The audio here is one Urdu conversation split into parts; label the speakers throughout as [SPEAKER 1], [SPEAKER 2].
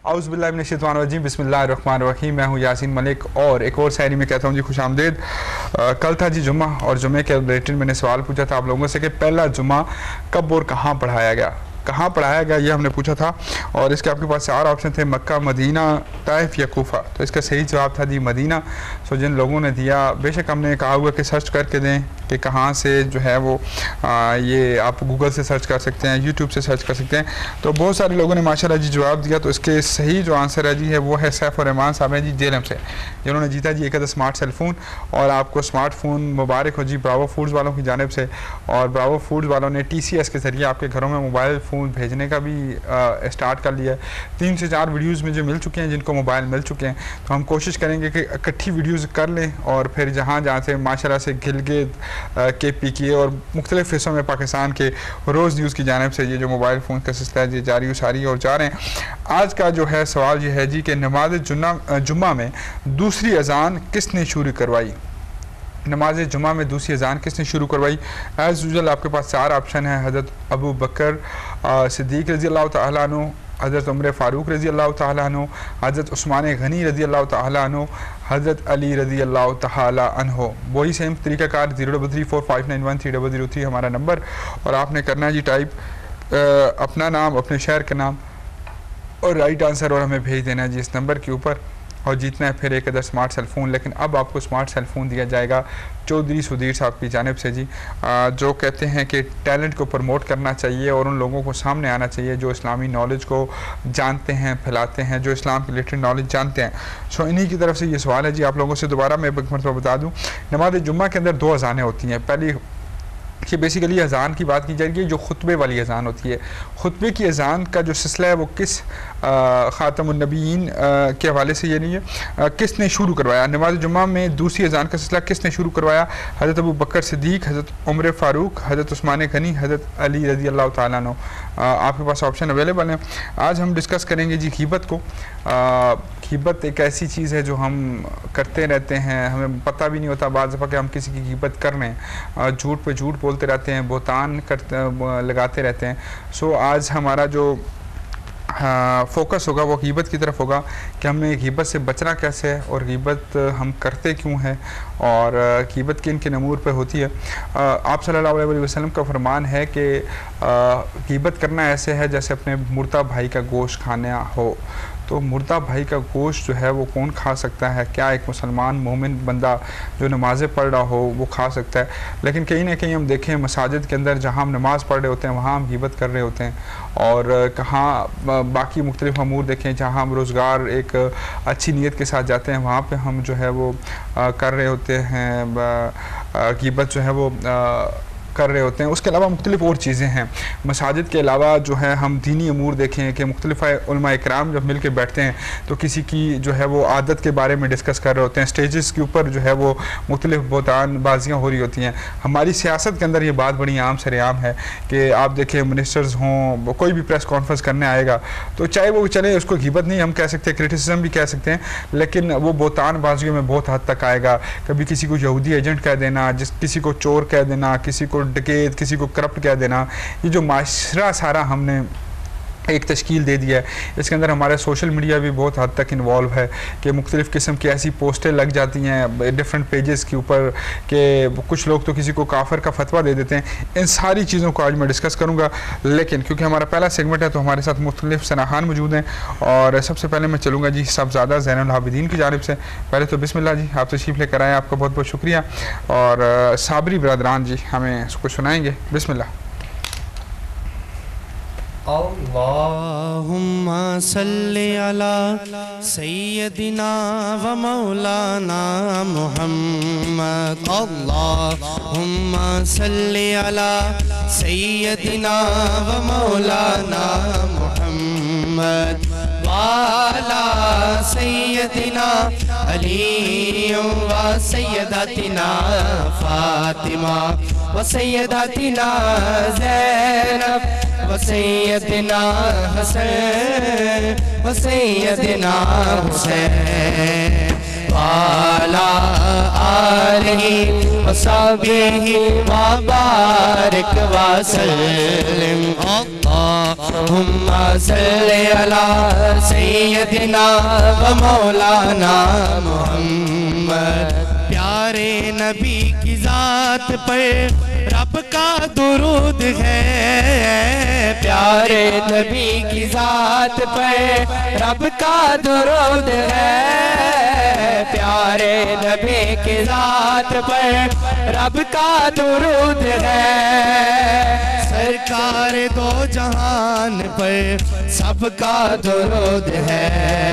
[SPEAKER 1] औज़ बिल्लाहि मिनश शैतानिर रजीम बिस्मिल्लाहिर रहमानिर रहीम। मैं हूँ यासीन मलिक और एक और शायरी में कहता हूँ जी खुश आमदीद। कल था जी जुम्मा और जुम्मे के रिलेटेड मैंने सवाल पूछा था आप लोगों से कि पहला जुम्मा कब और कहाँ पढ़ाया गया, कहाँ पढ़ाया गया, ये हमने पूछा था। और इसके आपके पास 4 ऑप्शन थे, मक्का, मदीना, ताइफ या कूफा। तो इसका सही जवाब था जी मदीना। सो जिन लोगों ने दिया, बेशक हमने कहा हुआ कि सर्च करके दें कि कहाँ से जो है वो ये आप गूगल से सर्च कर सकते हैं, यूट्यूब से सर्च कर सकते हैं। तो बहुत सारे लोगों ने माशाल्लाह जी जवाब दिया। तो इसके सही जो आंसर है जी है वो है सैफ और रहमान साहब हैं जी जेलम से, जिन्होंने जीता जी एक स्मार्ट सेल फ़ोन। और आपको स्मार्टफोन मुबारक हो जी ब्रावो फूड्स वालों की जानिब से। और ब्रावो फूड्स वालों ने TCS के ज़रिए आपके घरों में मोबाइल फ़ोन भेजने का भी स्टार्ट कर लिया है। 3 से 4 वीडियोज़ में जो मिल चुके हैं, जिनको मोबाइल मिल चुके हैं, तो हम कोशिश करेंगे कि इकट्ठी वीडियोज़ कर लें और फिर जहाँ से माशाल्लाह से गिलगित KPK और मुख्तलिफ़ हिस्सों में पाकिस्तान के रोज़ न्यूज़ की जानिब से ये जो मोबाइल फ़ोन का सिलसिला है ये जारी उसारी और जा रहे हैं। आज का जो है सवाल ये है जी कि नमाज जुम्मा में दूसरी अज़ान किसने शुरू करवाई। नमाज जुम्मा में दूसरी अज़ान किसने शुरू करवाई। एज़ यूजुअल आपके पास 4 ऑप्शन है, हज़रत अबू बकर सिद्दीक़ रज़ी अल्लाह तआला अन्हु, हज़रत उमर फ़ारूक रज़ी अल्लाह तआला अन्हु, हज़रत उस्मान गनी रज़ी अल्लाह तआला अन्हु, हज़रत अली रज़ी अल्लाह तआला अन्हु। वही सेम तरीक़ाकार 03345913003 हमारा नंबर। और आपने करना है जी टाइप अपना नाम, अपने शहर का नाम और राइट आंसर और हमें भेज देना है जी इस नंबर के ऊपर और जीतना है फिर एक अदर स्मार्ट सेल फ़ोन। लेकिन अब आपको स्मार्ट सेल फ़ोन दिया जाएगा चौधरी सुधीर साहब की जानिब से जी, जो कहते हैं कि टैलेंट को प्रमोट करना चाहिए और उन लोगों को सामने आना चाहिए जो इस्लामी नॉलेज को जानते हैं, फैलाते हैं, जो इस्लाम के रिलेटेड नॉलेज जानते हैं। सो इन्हीं की तरफ से ये सवाल है जी आप लोगों से। दोबारा मैं एक मरतबा बता दूँ, नमाज जुम्मा के अंदर 2 अज़ानें होती हैं। पहली कि बेसिकली अज़ान की बात की जाएगी जो खुतबे वाली अज़ान होती है। खुतबे की अज़ान का जो सिलसिला है वो किस ख़ातमुन नबीयीन के हवाले से ये नहीं है, किसने शुरू करवाया। नमाज जुम्मा में दूसरी अज़ान का सिलसिला किसने शुरू करवाया। हज़रत अबू बकर सिद्दीक़, हज़रत उमर फ़ारूक, हज़रत उस्मान गनी, हज़रत अली रज़ी अल्लाह तआला अन्हु। आपके पास ऑप्शन अवेलेबल हैं। आज हम डिस्कस करेंगे जी ग़ीबत को। ग़ीबत एक ऐसी चीज़ है जो हम करते रहते हैं, हमें पता भी नहीं होता बाज़ दफ़ा कि हम किसी की ग़ीबत कर रहे हैं, झूठ पे झूठ बोलते रहते हैं, बोतान लगाते रहते हैं। सो आज हमारा जो फोकस होगा वो ग़ीबत की तरफ होगा कि हमें ग़ीबत से बचना कैसे है और ग़ीबत हम करते क्यों हैं और ग़ीबत किन किन अमूर पे होती है। आप सल्लल्लाहु अलैहि वसल्लम का फरमान है कि ग़ीबत करना ऐसे है जैसे अपने मुर्दा भाई का गोश्त खाना हो। तो मुर्दा भाई का गोश्त जो है वो कौन खा सकता है। क्या एक मुसलमान मोमिन बंदा जो नमाज़ें पढ़ रहा हो वो खा सकता है। लेकिन कहीं ना कहीं हम देखें मसाजिद के अंदर जहाँ हम नमाज़ पढ़ रहे होते हैं वहाँ हम ग़ीबत कर रहे होते हैं। और कहाँ बाकी मुख्तलिफ़ अमूर देखें जहाँ हम रोज़गार एक अच्छी नीयत के साथ जाते हैं वहाँ पे हम जो है वो कर रहे होते हैं, ग़ीबत जो है वो कर रहे होते हैं। उसके अलावा मुख्तलिफ़ और चीज़ें हैं। मसाजिद के अलावा जो है हम दीनी अमूर देखें कि मुख्तलिफ़ उलमा इकराम जब मिल के बैठते हैं तो किसी की जो है वो आदत के बारे में डिस्कस कर रहे होते हैं। स्टेजेस के ऊपर जो है वो मुख्तलिफ़ बोतान बाजियाँ हो रही होती हैं। हमारी सियासत के अंदर ये बात बड़ी आम सरेआम है कि आप देखें मिनिस्टर्स हों, कोई भी प्रेस कॉन्फ्रेंस करने आएगा तो चाहे वो चले, उसको ग़ीबत नहीं हम कह सकते, क्रिटिसिज्म भी कह सकते हैं, लेकिन वो बोतान बाजियों में बहुत हद तक आएगा। कभी किसी को यहूदी एजेंट कह देना, किसी को चोर कह देना, किसी को डकैत, किसी को करप्ट कह देना। ये जो माशरा सारा हमने एक तश्कील दे दिया है, इसके अंदर हमारा सोशल मीडिया भी बहुत हद तक इन्वॉल्व है कि मुख्तलिफ़ किस्म की ऐसी पोस्टें लग जाती हैं डिफरेंट पेजेस के ऊपर कि कुछ लोग तो किसी को काफिर का फतवा दे देते हैं। इन सारी चीज़ों को आज मैं डिस्कस करूँगा, लेकिन क्योंकि हमारा पहला सेगमेंट है तो हमारे साथ मुख्तलिफ़ सनाखान मौजूद हैं। और सबसे पहले मैं चलूँगा जी साहबज़ादा ज़ैनुल आबिदीन की जानिब से। पहले तो बिस्मिल्लाह जी, आप तशरीफ़ लेकर आए, आपका बहुत बहुत शुक्रिया। और साबरी बरदरान जी हमें कुछ सुनाएँगे, बिस्मिल्लाह।
[SPEAKER 2] अल्लाहुम्मा सल्ली अला सय्यदिना व मौलाना मुहम्मद। अल्लाहुम्मा सल्ली अला सय्यदिना व मौलाना मुहम्मद वाला सय्यदिना अली व सय्यदातिना फातिमा व सय्यदातिना ज़ैनब व सय्यदना हसन व सय्यदना हुसैन وعلى آله وصحبه وبارك وسلم اللهم صل على سيدنا ومولانا محمد پیارے نبی کی ذات پر رب کا درود ہے پیارے نبی کی ذات پر رب کا درود ہے پیارے نبی کی ذات پر رب کا درود ہے سرکار دو جہان پر سب کا درود ہے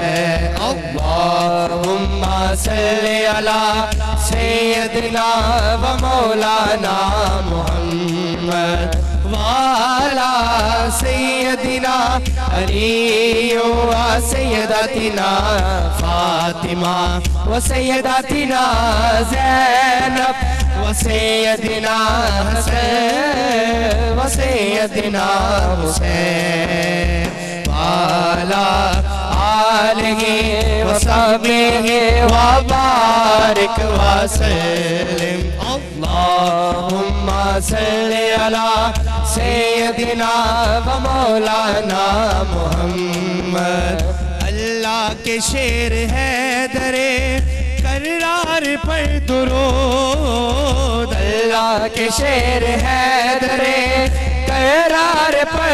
[SPEAKER 2] اللہم صلی علی سیدنا و مولانا محمد وعلى سيدنا علي وسيدتنا فاطمة وسيدتنا زينب وسيدنا حسن وسيدنا حسين وعلى آله وصحبه وبارك وسلم اللهم صل على سيدنا ومولانا محمد اللہ کے شیر حیدر کرار پر درود اللہ کے شیر حیدر کرار پر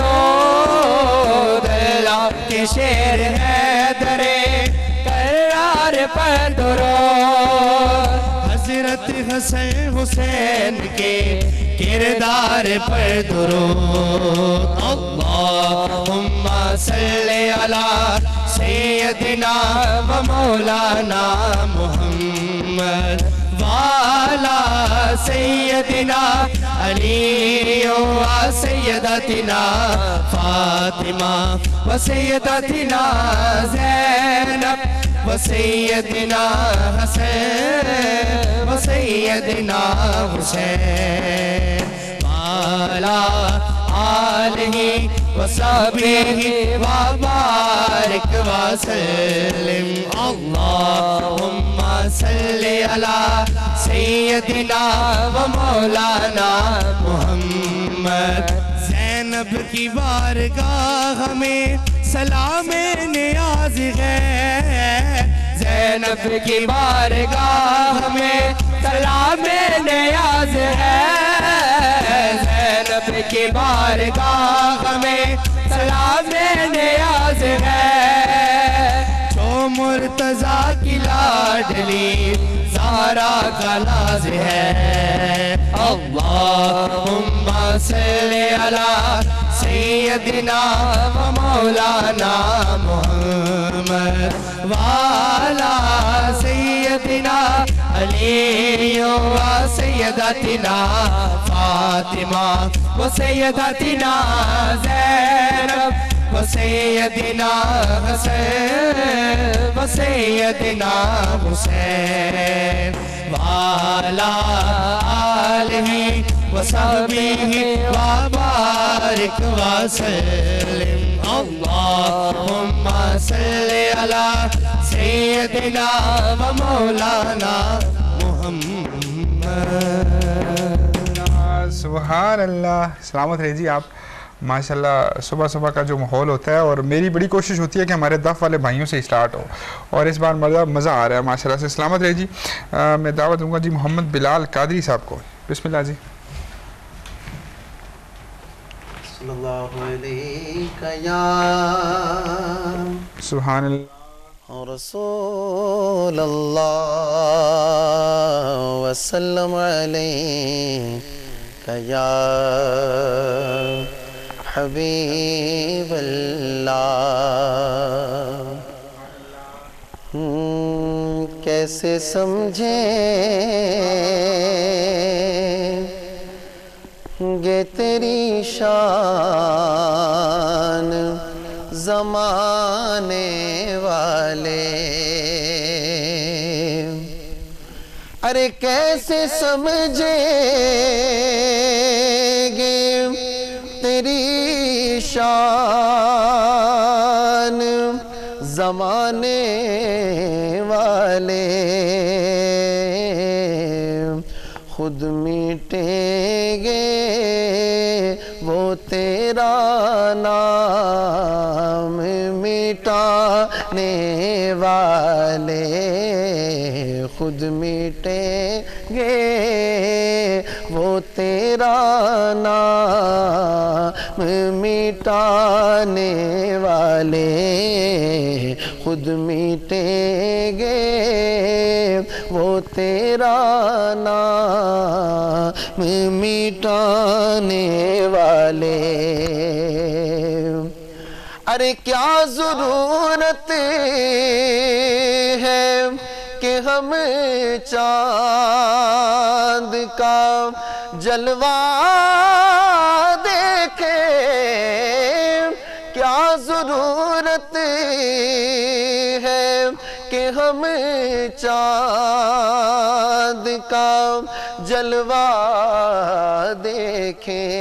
[SPEAKER 2] درود اللہ کے شیر حیدر کرار پر درود حضرت حسن حسین کے کردار پر درود اللہم صلی علی سیدنا و مولانا محمد وعلی سیدنا علی و سیدتنا فاطمہ و سیدتنا زینب وسيدنا حسن وسيدنا حسين وعلى آله وصحبه وبارك وسلم اللهم صل على سيدنا ومولانا محمد زینب کی بارگاہ میں سلام نیاز ہے زینب کی بارگاہ میں سلام نیاز ہے زینب کی بارگاہ میں سلام نیاز ہے جو مرتضیٰ کی لاڈلی زہرا کا ناز ہے اللہم صلی علی سیدنا و مولانا محمد وعلى سيدنا علي وسيدتنا فاطمة وسيدتنا زينب وسيدنا حسن وسيدنا حسين وعلى آله وصحبه وبارك وسلم اللهم صل على سيدنا ومولانا محمد
[SPEAKER 1] سبحان اللہ سلامت رہے جی آپ ماشاءاللہ صبح صبح کا جو ماحول ہوتا ہے اور میری بڑی کوشش ہوتی ہے کہ ہمارے دف والے بھائیوں سے اسٹارٹ ہو اور اس بار مزہ آ رہا ہے ماشاءاللہ سے سلامت رہے جی میں دعوت دوں گا جی محمد بلال قادری صاحب کو بسم اللہ جی
[SPEAKER 3] صلی اللہ علیہ یا
[SPEAKER 1] سبحان اللہ
[SPEAKER 3] رسول اللہ وسلم علیہ یا حبیب اللہ کیسے سمجھیں گے تیری شان زمانے والے ارے کیسے سمجھیں گے تیری شان زمانے والے والے خود مٹیں گے وہ تیرا نام مٹانے والے خود مٹیں گے وہ تیرا نام مٹانے والے خود مٹیں گے وہ تیرا نام مٹانے والے ارے کیا ضرورت ہے کہ ہم چاند کا جلوہ دیکھیں کیا ضرورت ہے کہ ہم چاند کا جلوہ دیکھیں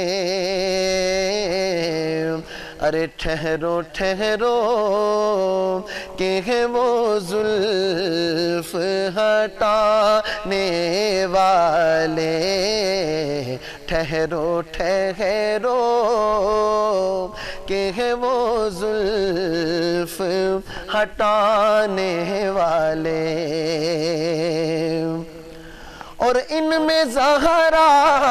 [SPEAKER 3] ارے ٹھہرو ٹھہرو کہ ہے وہ زلف ہٹانے والے ٹھہرو ٹھہرو کہ ہے وہ زلف ہٹانے والے اور ان میں زہرا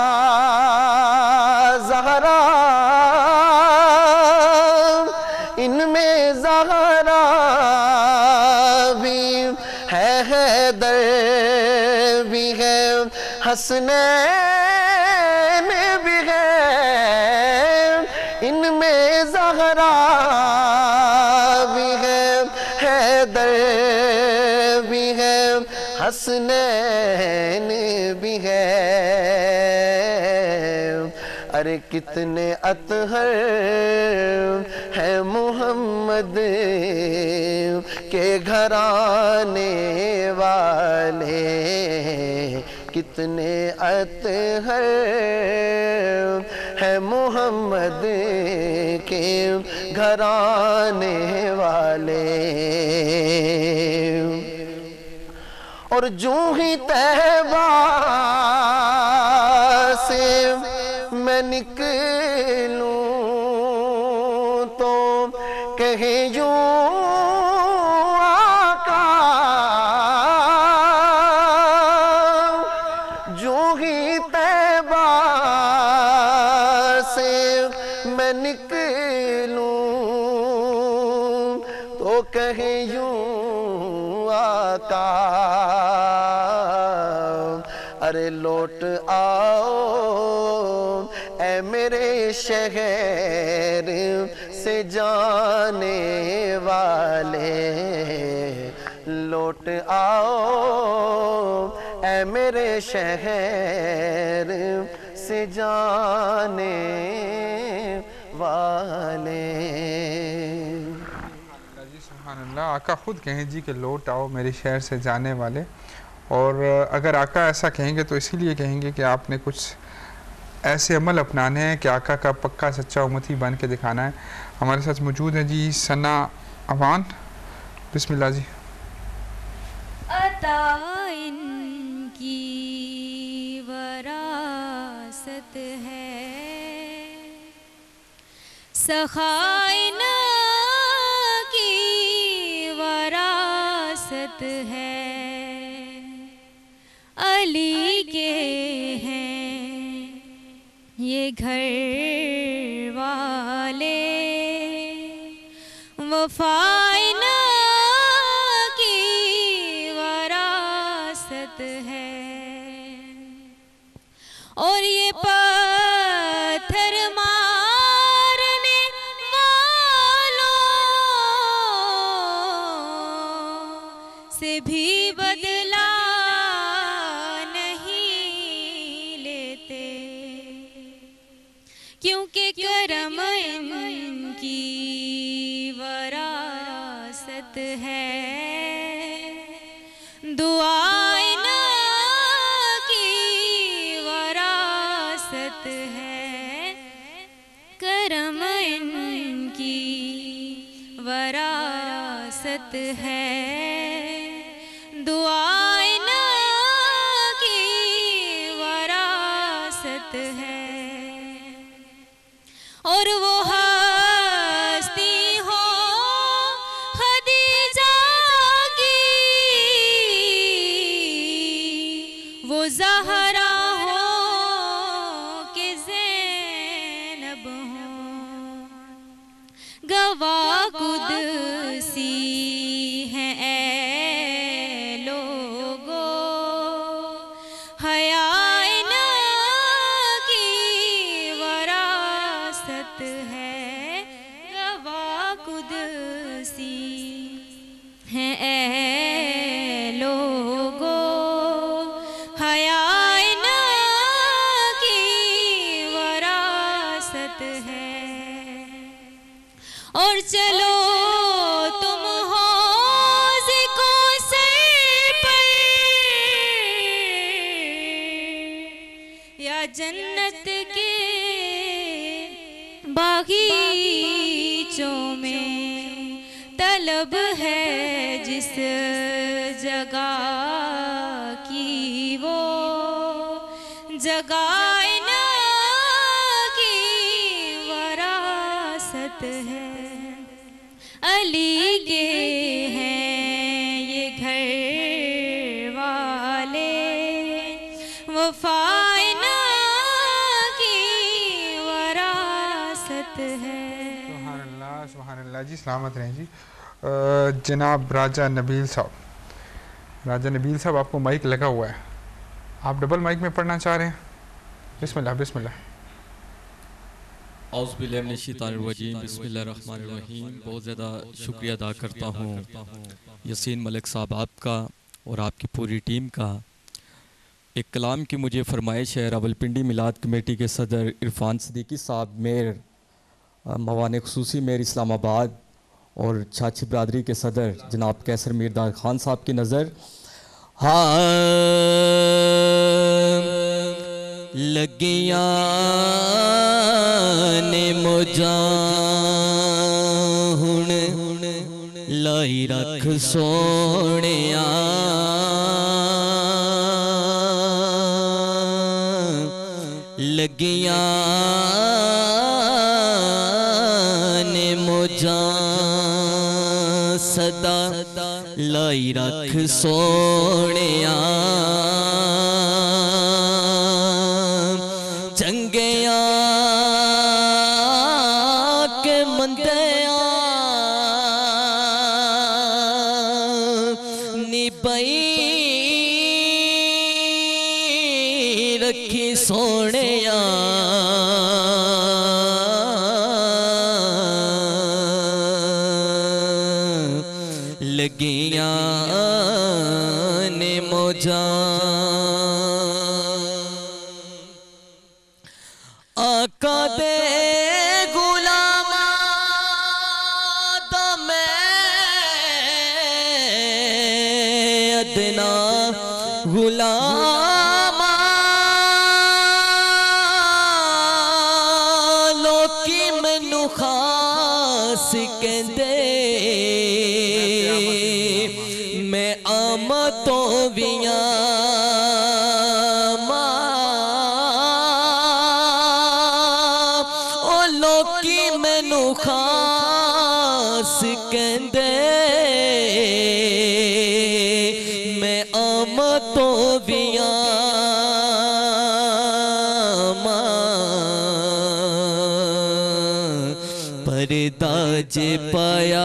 [SPEAKER 3] ان میں زہرا بھی ہے حیدر بھی ہے حسنین بھی ہے ان میں زہرا بھی ہے حیدر بھی ہے حسنین بھی ہے ارے کتنے اطہر ہے محمد کے گھرانے والے کتنے اطہر ہے محمد کے گھرانے والے اور جو ہی طیبہ سے میں نکلوں تو کہے یوں آقا جو ہی طیبہ سے میں نکلوں تو کہے یوں آقا ارے لوٹ آؤ اے میرے شہر سے جانے والے لوٹ آؤ اے میرے شہر سے جانے والے
[SPEAKER 1] سبحان اللہ آقا خود کہیں جی کہ لوٹ آؤ میرے شہر سے جانے والے اور اگر آقا ایسا کہیں گے تو اسی لیے کہیں گے کہ آپ نے کچھ ایسے عمل اپنانے ہیں کہ آقا کا پکا سچا امتی بن کے دکھانا ہے ہمارے ساتھ موجود ہیں جی ثنا اوان بسم اللہ جی
[SPEAKER 4] عطا ان کی وراثت ہے سخا ان کی وراثت ہے علی کے ہیں یہ گھر والے وفا ان کی وراثت ہے اور یہ پتھر مارنے والوں سے بھی بدلا کیونکہ کرم ان کی وراثت ہے دعا ان کی وراثت ہے کرم ان کی وراثت ہے زہرا ہو کہ زینب ہو، گواہ قدسی ہیں اے لوگو، حیا کی وراثت ہے، گواہ قدسی ہیں اے لوگو، حیا کی وراثت ہے۔ اور چلو تم حوض کوثر پر، یا جنت کے باغیچوں میں، طلب ہے جس جگہ کی وہ جگہ نا کی وراثت ہے۔ علی کے ہیں یہ گھر والے، وفا نا کی وراثت ہے۔
[SPEAKER 1] سبحان اللہ جی، سلامت رہیں جی۔ جناب راجہ نبیل صاحب، راجہ نبیل صاحب آپ کو مائک لگا ہوا ہے، آپ ڈبل مائک میں پڑھنا چاہ رہے ہیں؟ بسم اللہ بسم اللہ۔
[SPEAKER 5] اعوذ باللہ من الشیطان الرجیم، بسم اللہ الرحمن الرحیم۔ بہت زیادہ شکریہ ادا کرتا ہوں یاسین ملک صاحب آپ کا اور آپ کی پوری ٹیم کا۔ ایک کلام کی مجھے فرمائش ہے راولپنڈی میلاد کمیٹی کے صدر عرفان صدیقی صاحب، میر موان خصوصی میر اسلام آباد، اور چھاچھی برادری کے صدر جناب کیسر میرداد خان صاحب کی نظر۔ لگیاں نے مجھاں ہن لائی رکھ سونیاں، لگیاں نے مجھاں صدا لائی رکھ سونیاں، چنگیاں کے مندیاں نبائی رکھی سونیاں، لگیاں نے مجھاں آقا دے غلاماں دا میں ادنا غلاماں، لوکی مینوں خاص کہندے، میں آمدوں ویاں خاص کہندے، میں آمدوں ویاں پردہ جے پایا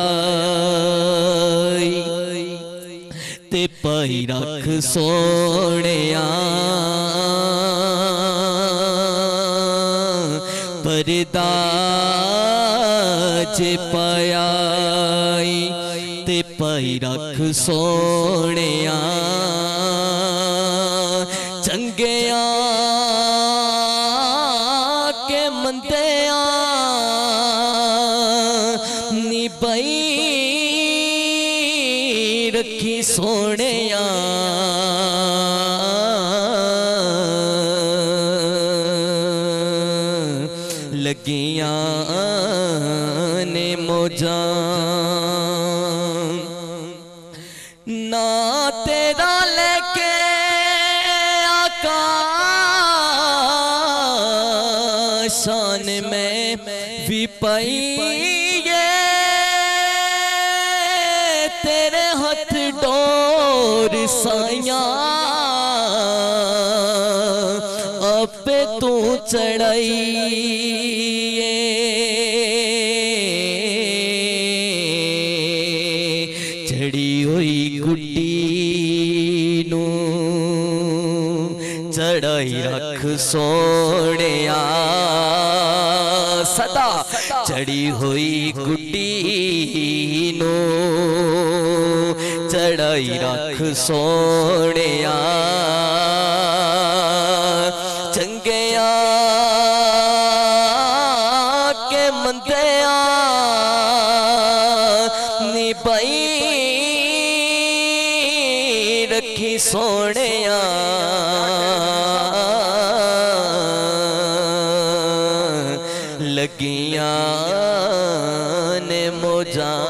[SPEAKER 5] تے پائی رکھ سونیاں، پردہ جے پائی تے پائی رکھ سونیاں، چنگیاں کے مندیاں نبائی رکھی سونیاں، لگیاں نے مجھاں نا تیرا لے کے آقا شان میں بھی پائیے، تیرے ہاتھ ڈور سائیاں
[SPEAKER 6] تو چڑھائی چڑھی ہوئی گڈی نو چڑھائی رکھ سونیا صدا چڑھی ہوئی گڈی نو چڑھائی رکھ سونیا چنگیاں کے مندیاں نی پائی رکھی سونیا لگیاں نے موجاں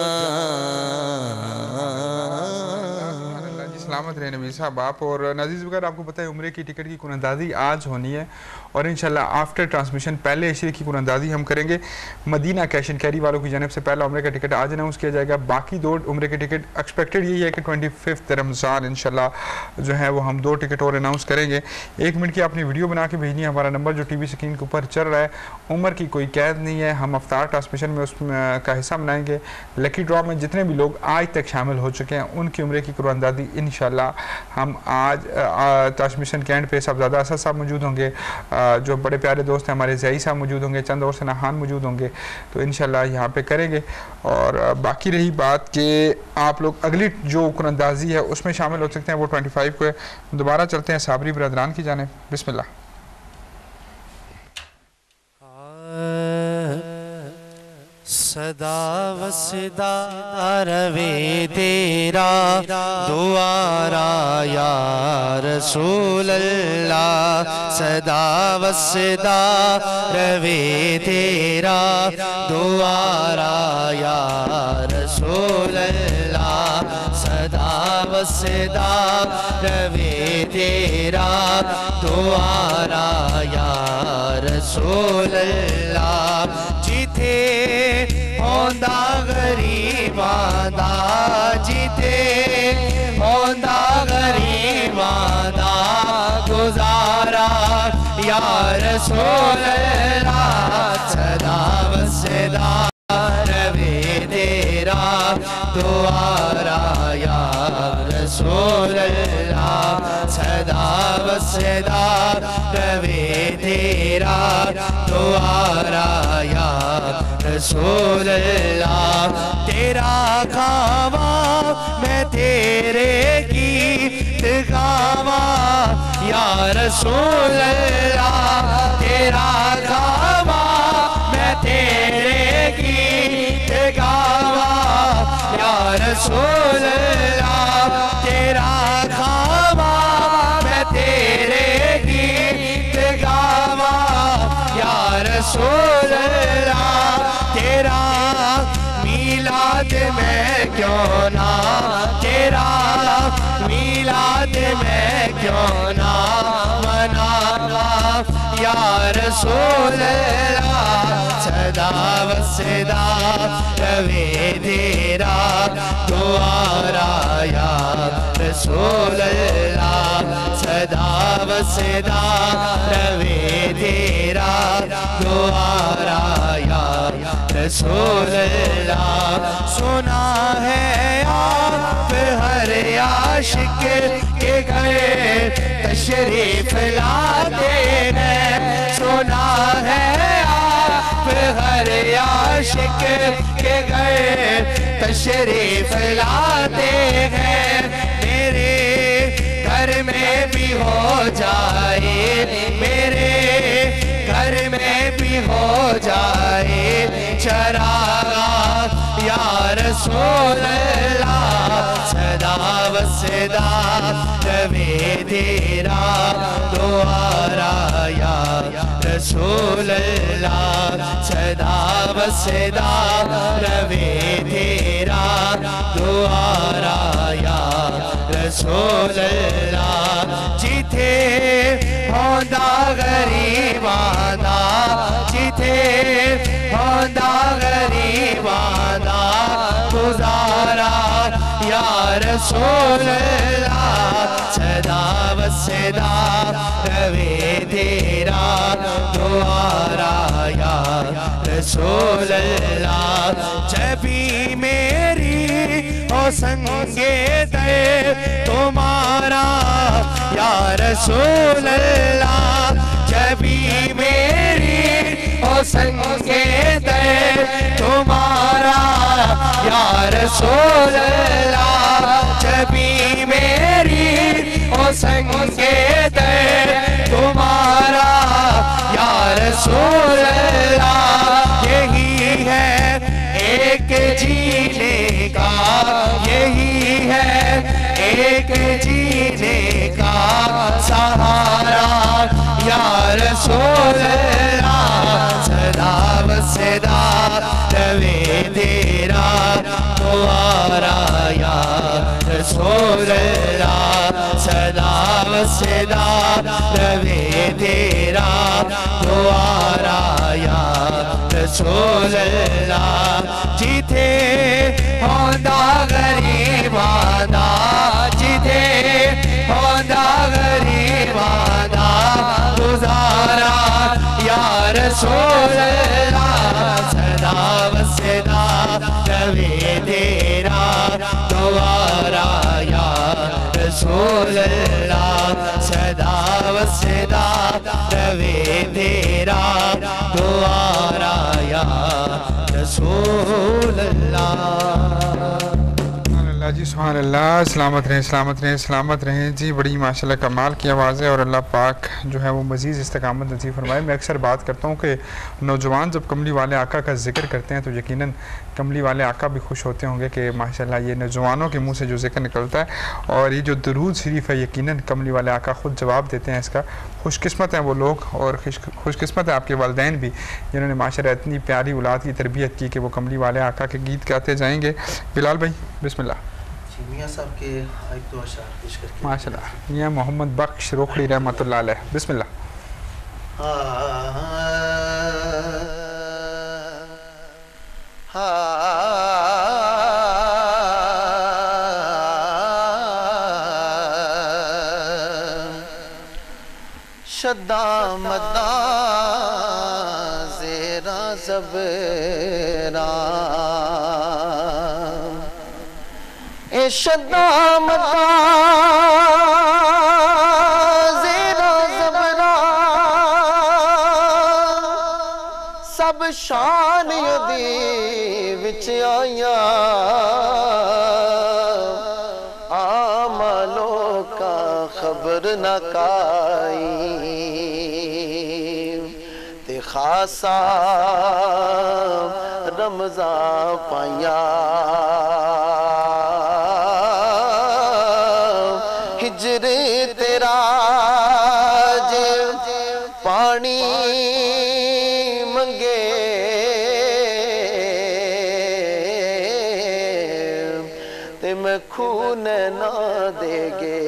[SPEAKER 1] سلامت رہے نبی صاحب آپ. اور ناظرین وغیر آپ کو پتہ ہے عمرے کی ٹکٹ کی قراردادی آج ہونی ہے اور انشاءاللہ آفٹر ٹرانسمیشن پہلے عشرے کی قراردادی ہم کریں گے. مدینہ کیش اینڈ کیری والوں کی جانب سے پہلا عمرے کا ٹکٹ آج اناؤنس کیا جائے گا. باقی 2 عمرے کے ٹکٹ ایکسپیکٹڈ یہی ہے کہ 25 رمضان انشاءاللہ جو ہے وہ ہم 2 ٹکٹ اور اناؤنس کریں گے. 1 منٹ کی آپ نے ویڈیو بنا کے بھیجنی ہے. ہمارا نمبر جو ٹی وی سکرین کے اوپر چل رہا ہے, عمر کی کوئی قید نہیں ہے. ہم افطار ٹرانسمیشن میں اس کا حصہ منائیں گے. لکی ڈرا میں جتنے بھی لوگ آج تک شامل ہو چکے ہیں ان کی عمرے کی قراردادی انشاءاللہ ہم آج ٹرانسمیشن کے اینڈ پہ صاحبزادہ اسد صاحب موجود ہوں گے, جو بڑے پیارے دوست ہیں ہمارے زیائی صاحب موجود ہوں گے, چند اور سناحان موجود ہوں گے, تو انشاءاللہ یہاں پہ کریں گے. اور باقی رہی بات کہ آپ لوگ اگلی جو قراردادی ہے اس میں شامل ہو سکتے ہیں, وہ 25 کو ہے. دوبارہ چلتے ہیں صابری برادران کی جانب. بسم اللہ.
[SPEAKER 2] صدا و صدا روے تیرا دوارا یا رسول اللہ. صدا و صدا روے تیرا دوارا یا رسول اللہ. صدا و صدا روے تیرا دوارا یا رسول اللہ. جیتے ہوندا غریباں دا, جیتے ہوندا غریباں دا گزارا یا رسول اللہ. صدا و صدا روے تیرا دوارا یا رسول اللہ. صدا و صدا روے تیرا دوارا یا رسول اللہ. تیرا کھاواں میں تیرے گیت گاواں یا رسول اللہ. تیرا کھاواں میں تیرے گیت گاواں یا رسول اللہ. تیرا کھاواں میں تیرے گیت گاواں یا رسول اللہ. تیرا میلاد میں کیوں نہ, تیرا میلاد میں کیوں نہ مناواں یا رسول اللہ. صدا و صدا روے تیرا دوارا یا رسول اللہ. صدا و صدا روے تیرا دوارا یا رسول اللہ. سنا ہے آپ ہر عاشق کے گھر تشریف لاتے ہیں. سنا ہے آپ ہر عاشق کے گھر تشریف لاتے ہیں. میرے گھر میں بھی ہو جائے, میرے گھر میں بھی ہو جائے چراغ یا رسول اللہ. صدا و صدا روے تیرا دوارا یا رسول اللہ. صدا و صدا روے تیرا دوارا یا رسول اللہ. جیتے ہوندا غریباں دا, جیتے ہوندا غریباں دا گزارا یا رسول اللہ. صدا و वसदा रवे तेरा द्वारा या रसूल अल्लाह जबी मेरी ओ संगे दे तुम्हारा या रसूल अल्लाह जबी मेरी ओ संगे दे तुम्हारा या रसूल अल्लाह जबी मेरी ओ संगे दे तुम्हारा या रसूल अल्लाह यही है एक जीने का यही है एक जीने का सहारा या रसूल अल्लाह सदा वसदा रवे तेरा द्वारा या रसूल अल्लाह सदा वसदा रवे तेरा द्वारा या रसूल अल्लाह जिथे होंदा गरीबा दा जिथे होंदा गरीबा दा गुजारा या रसूल अल्लाह सदा वसदा रवे तेरा द्वारा या रसूल अल्लाह सदा वसदा रवे तेरा द्वारा या रसूल अल्लाह।
[SPEAKER 1] जी सुभान अल्लाह। सलामत रहें सलामत रहें सलामत रहें जी। बड़ी माशाल्लाह कमाल की आवाज़ है और अल्लाह पाक जो है वो मज़ीद इस्तकामत नसीब फरमाए। मैं अक्सर बात करता हूँ कि नौजवान जब कमली वाले आका का जिक्र करते हैं तो यकीनन कमली वाले आका भी खुश होते होंगे कि माशाल्लाह ये नौजवानों के मुंह से जो जिक्र निकलता है और ये जो दरूद शरीफ है यकीनन कमली वाले आका ख़ुद जवाब देते हैं इसका। खुशकिस्मत हैं वो लोग और खुशकिस्मत है आपके वालिदैन भी जिन्होंने माशाल्लाह इतनी प्यारी औलाद की तरबियत की कि वो कमली वाले आका के गीत गाते जाएंगे। बिलाल भाई बिस्मिल्लाह।
[SPEAKER 3] मियाँ साहब के एक दो अशार पेश करके
[SPEAKER 1] माशाल्लाह। मियाँ मोहम्मद बख्श रोखड़ी रहमतुल्लाह अलैह बिस्मिल्लाह।
[SPEAKER 3] शद्दा मद्दा ज़ेरा ज़बरा ए शद्दा मद्दा ज़ेरा ज़बरा सब शान यदी विच आया आमा लोका खबर न काई ते खासा रमज़ा पाया हिजर तेरा जे पानी मंगे ते मैं खून ना देगे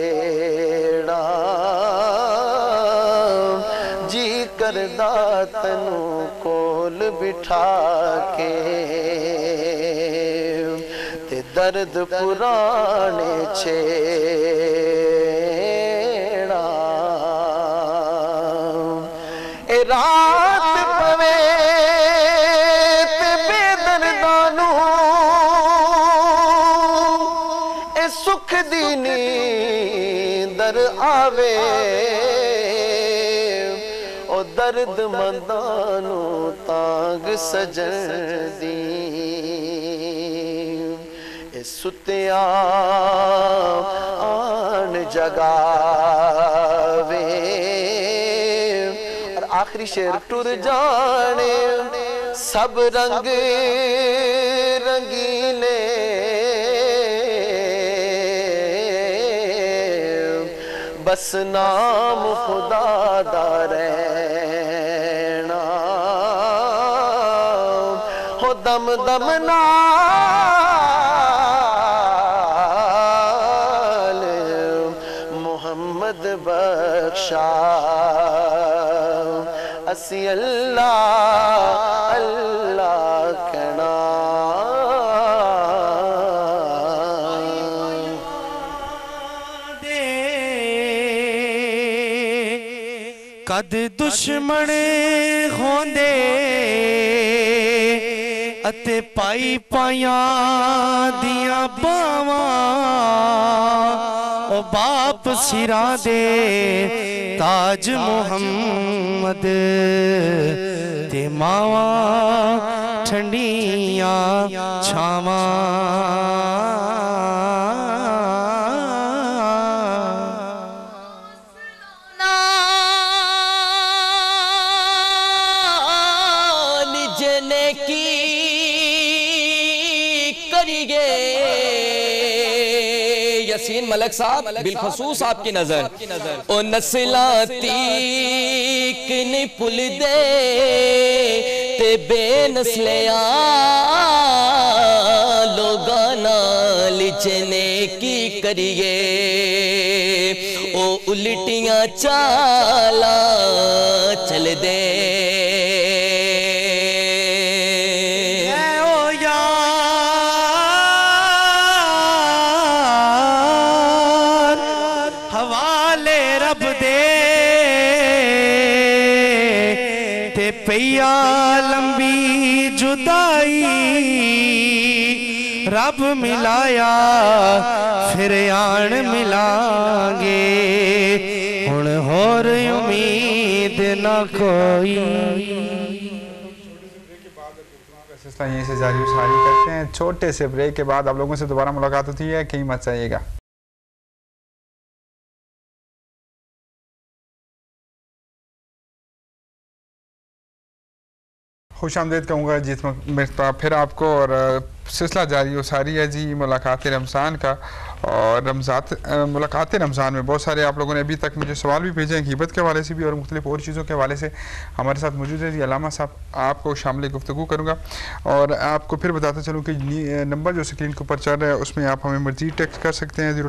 [SPEAKER 3] जी करदा तनू कोल बिठा के ते दर्द पुराने छेड़ा ए रात पवे ते बेदर्दानू ए सुख दी नींदर आवे ओ दर्द मंदानू तांग सजन दी ए सुतिया आन जगावे और आखिरी शेर टुर जाने सब रंग रंगीले बस नाम खुदा दा रहना हो दम दम नाल मोहम्मद बख्शा असी अल्लाह अल्लाह कहना
[SPEAKER 2] कद दुश्मन होंदे अते पाई पायां दियां बावां ओ बाप सिरा दे ताज मुहम्मद ते मावा ठंडियां छावां
[SPEAKER 6] یسین ملک صاحب بالخصوص آپ کی نظر او نسلاں تیک نہیں پل دے تے بے نسلیاں لوگانا لچنے کی کریے او الٹیاں چالا چل دے
[SPEAKER 2] پیا لمبی جدائی رب ملایا پھر آن ملائیں گے ہن ہور امید نہ کوئی
[SPEAKER 1] سلسلہ یہیں سے جاری و ساری کرتے ہیں. چھوٹے سے بریک کے بعد آپ لوگوں سے دوبارہ ملاقات ہوتی ہے, کہیں مت جائیے گا. خوش آمدید کہوں گا جیت مرتبہ پھر آپ کو, اور سلسلہ جاری و ساری ہے جی ملاقات رمضان کا. اور ملاقات رمضان میں بہت سارے آپ لوگوں نے ابھی تک مجھے سوال بھی بھیجے ہیں غیبت کے حوالے سے بھی اور مختلف اور چیزوں کے حوالے سے. ہمارے ساتھ موجود ہے جی علامہ صاحب, آپ کو شامل گفتگو کروں گا اور آپ کو پھر بتاتا چلوں کہ نمبر جو سکرین کے اوپر چل رہا ہے اس میں آپ ہمیں مزید ٹیکسٹ کر سکتے ہیں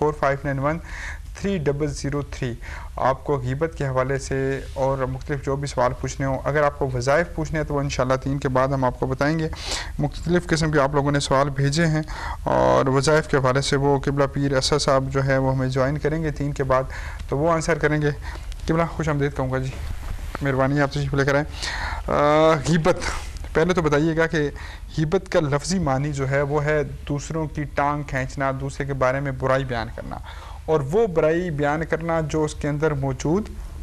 [SPEAKER 1] 03345913003. آپ کو غیبت کے حوالے سے اور مختلف جو بھی سوال پوچھنے ہوں, اگر آپ کو وظائف پوچھنے ہیں تو انشاءاللہ 3 کے بعد ہم آپ کو بتائیں گے. مختلف قسم کے آپ لوگوں نے سوال بھیجے ہیں اور وظائف کے حوالے سے وہ قبلہ پیر اسد صاحب جو ہے وہ ہمیں جوائن کریں گے 3 کے بعد, تو وہ آنسر کریں گے. قبلہ خوش آمدید کہوں گا جی, مہربانی آپ تشریف لے کر آئیں. غیبت, پہلے تو بتائیے گا کہ غیبت کا لفظی معنی جو ہے وہ ہے دوسروں کی ٹانگ کھینچنا, دوسرے کے بارے میں برائی بیان کرنا, اور وہ برائی بیان کرنا جو اس کے اندر موجود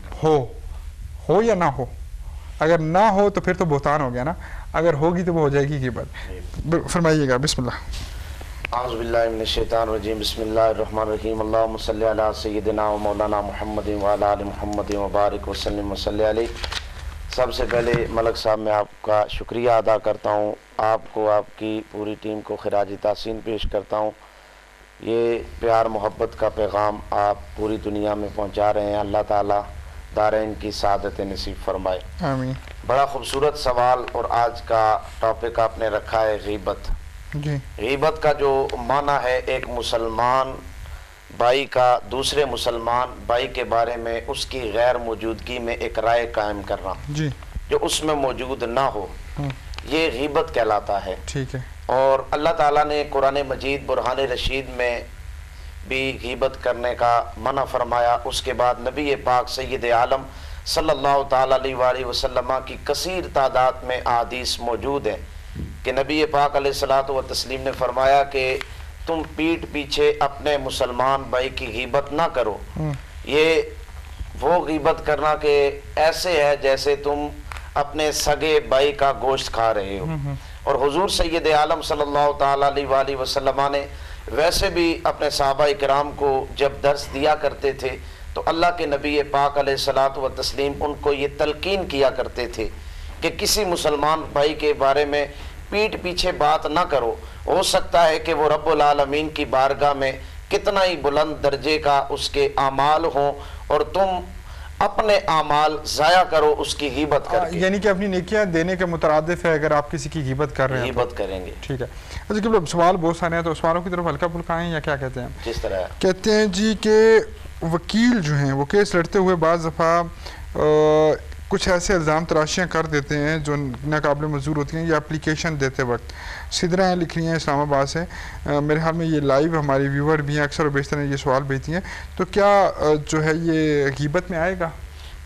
[SPEAKER 1] ہو یا نہ ہو. اگر نہ ہو تو پھر تو بہتان ہو گیا نا, اگر ہوگی تو وہ ہو جائے گی غیبت. فرمائیے گا, بسم اللہ.
[SPEAKER 7] اعوذ باللہ من الشیطان الرجیم, بسم اللہ الرحمن الرحیم. اللہم صلی علی سیدنا و مولانا محمد وعلی آل محمد وبارک وسلم وصلی علیہ. سب سے پہلے ملک صاحب میں آپ کا شکریہ ادا کرتا ہوں, آپ کو آپ کی پوری ٹیم کو خراج تحسین پیش کرتا ہوں. یہ پیار محبت کا پیغام آپ پوری دنیا میں پہنچا رہے ہیں. اللہ تعالیٰ دارین کی سعادت نصیب فرمائے.
[SPEAKER 1] آمین.
[SPEAKER 7] بڑا خوبصورت سوال, اور آج کا ٹاپک آپ نے رکھا ہے غیبت.
[SPEAKER 1] جی.
[SPEAKER 7] غیبت کا جو معنی ہے ایک مسلمان بھائی کا دوسرے مسلمان بھائی کے بارے میں اس کی غیر موجودگی میں ایک رائے قائم کرنا
[SPEAKER 1] جی,
[SPEAKER 7] جو اس میں موجود نہ ہو, یہ غیبت کہلاتا ہے.
[SPEAKER 1] ٹھیک ہے.
[SPEAKER 7] اور اللہ تعالیٰ نے قرآن مجید برہان رشید میں بھی غیبت کرنے کا منع فرمایا. اس کے بعد نبی پاک سید عالم صلی اللہ تعالیٰ علیہ وآلہ وسلم کی کثیر تعداد میں احادیث موجود ہیں کہ نبی پاک علیہ الصلوۃ والتسلیم نے فرمایا کہ تم پیٹھ پیچھے اپنے مسلمان بھائی کی غیبت نہ کرو. یہ وہ غیبت کرنا کہ ایسے ہے جیسے تم اپنے سگے بھائی کا گوشت کھا رہے ہو. اور حضور سید عالم صلی اللہ تعالیٰ علیہ وآلہ وسلم نے ویسے بھی اپنے صحابہ کرام کو جب درس دیا کرتے تھے تو اللہ کے نبی پاک علیہ الصلوۃ والتسلیم ان کو یہ تلقین کیا کرتے تھے کہ کسی مسلمان بھائی کے بارے میں پیٹھ پیچھے بات نہ کرو. ہو سکتا ہے کہ وہ رب العالمین کی بارگاہ میں کتنا ہی بلند درجے کا اس کے اعمال ہوں اور تم اپنے اعمال ضائع کرو اس کی غیبت کر کے.
[SPEAKER 1] یعنی کہ اپنی نیکیاں دینے کے مترادف ہے اگر آپ کسی کی غیبت کر رہے ہیں,
[SPEAKER 7] غیبت کریں گے.
[SPEAKER 1] ٹھیک ہے. اچھا کہ سوال بہت سارے ہیں تو سوالوں کی طرف ہلکا پھلکا ہیں یا کیا کہتے ہیں؟
[SPEAKER 7] جس طرح
[SPEAKER 1] کہتے ہیں جی کہ وکیل جو ہیں وہ کیس لڑتے ہوئے بعض دفعہ کچھ ایسے الزام تراشیاں کر دیتے ہیں جو ناقابل منظور ہوتی ہیں یا اپلیکیشن دیتے وقت. سدرا ہیں لکھ رہی ہیں اسلام آباد سے, میرے خیال میں یہ لائیو ہماری ویور بھی ہیں, اکثر و بیشتر یہ سوال بھیجتی ہیں, تو کیا جو ہے یہ غیبت میں آئے گا؟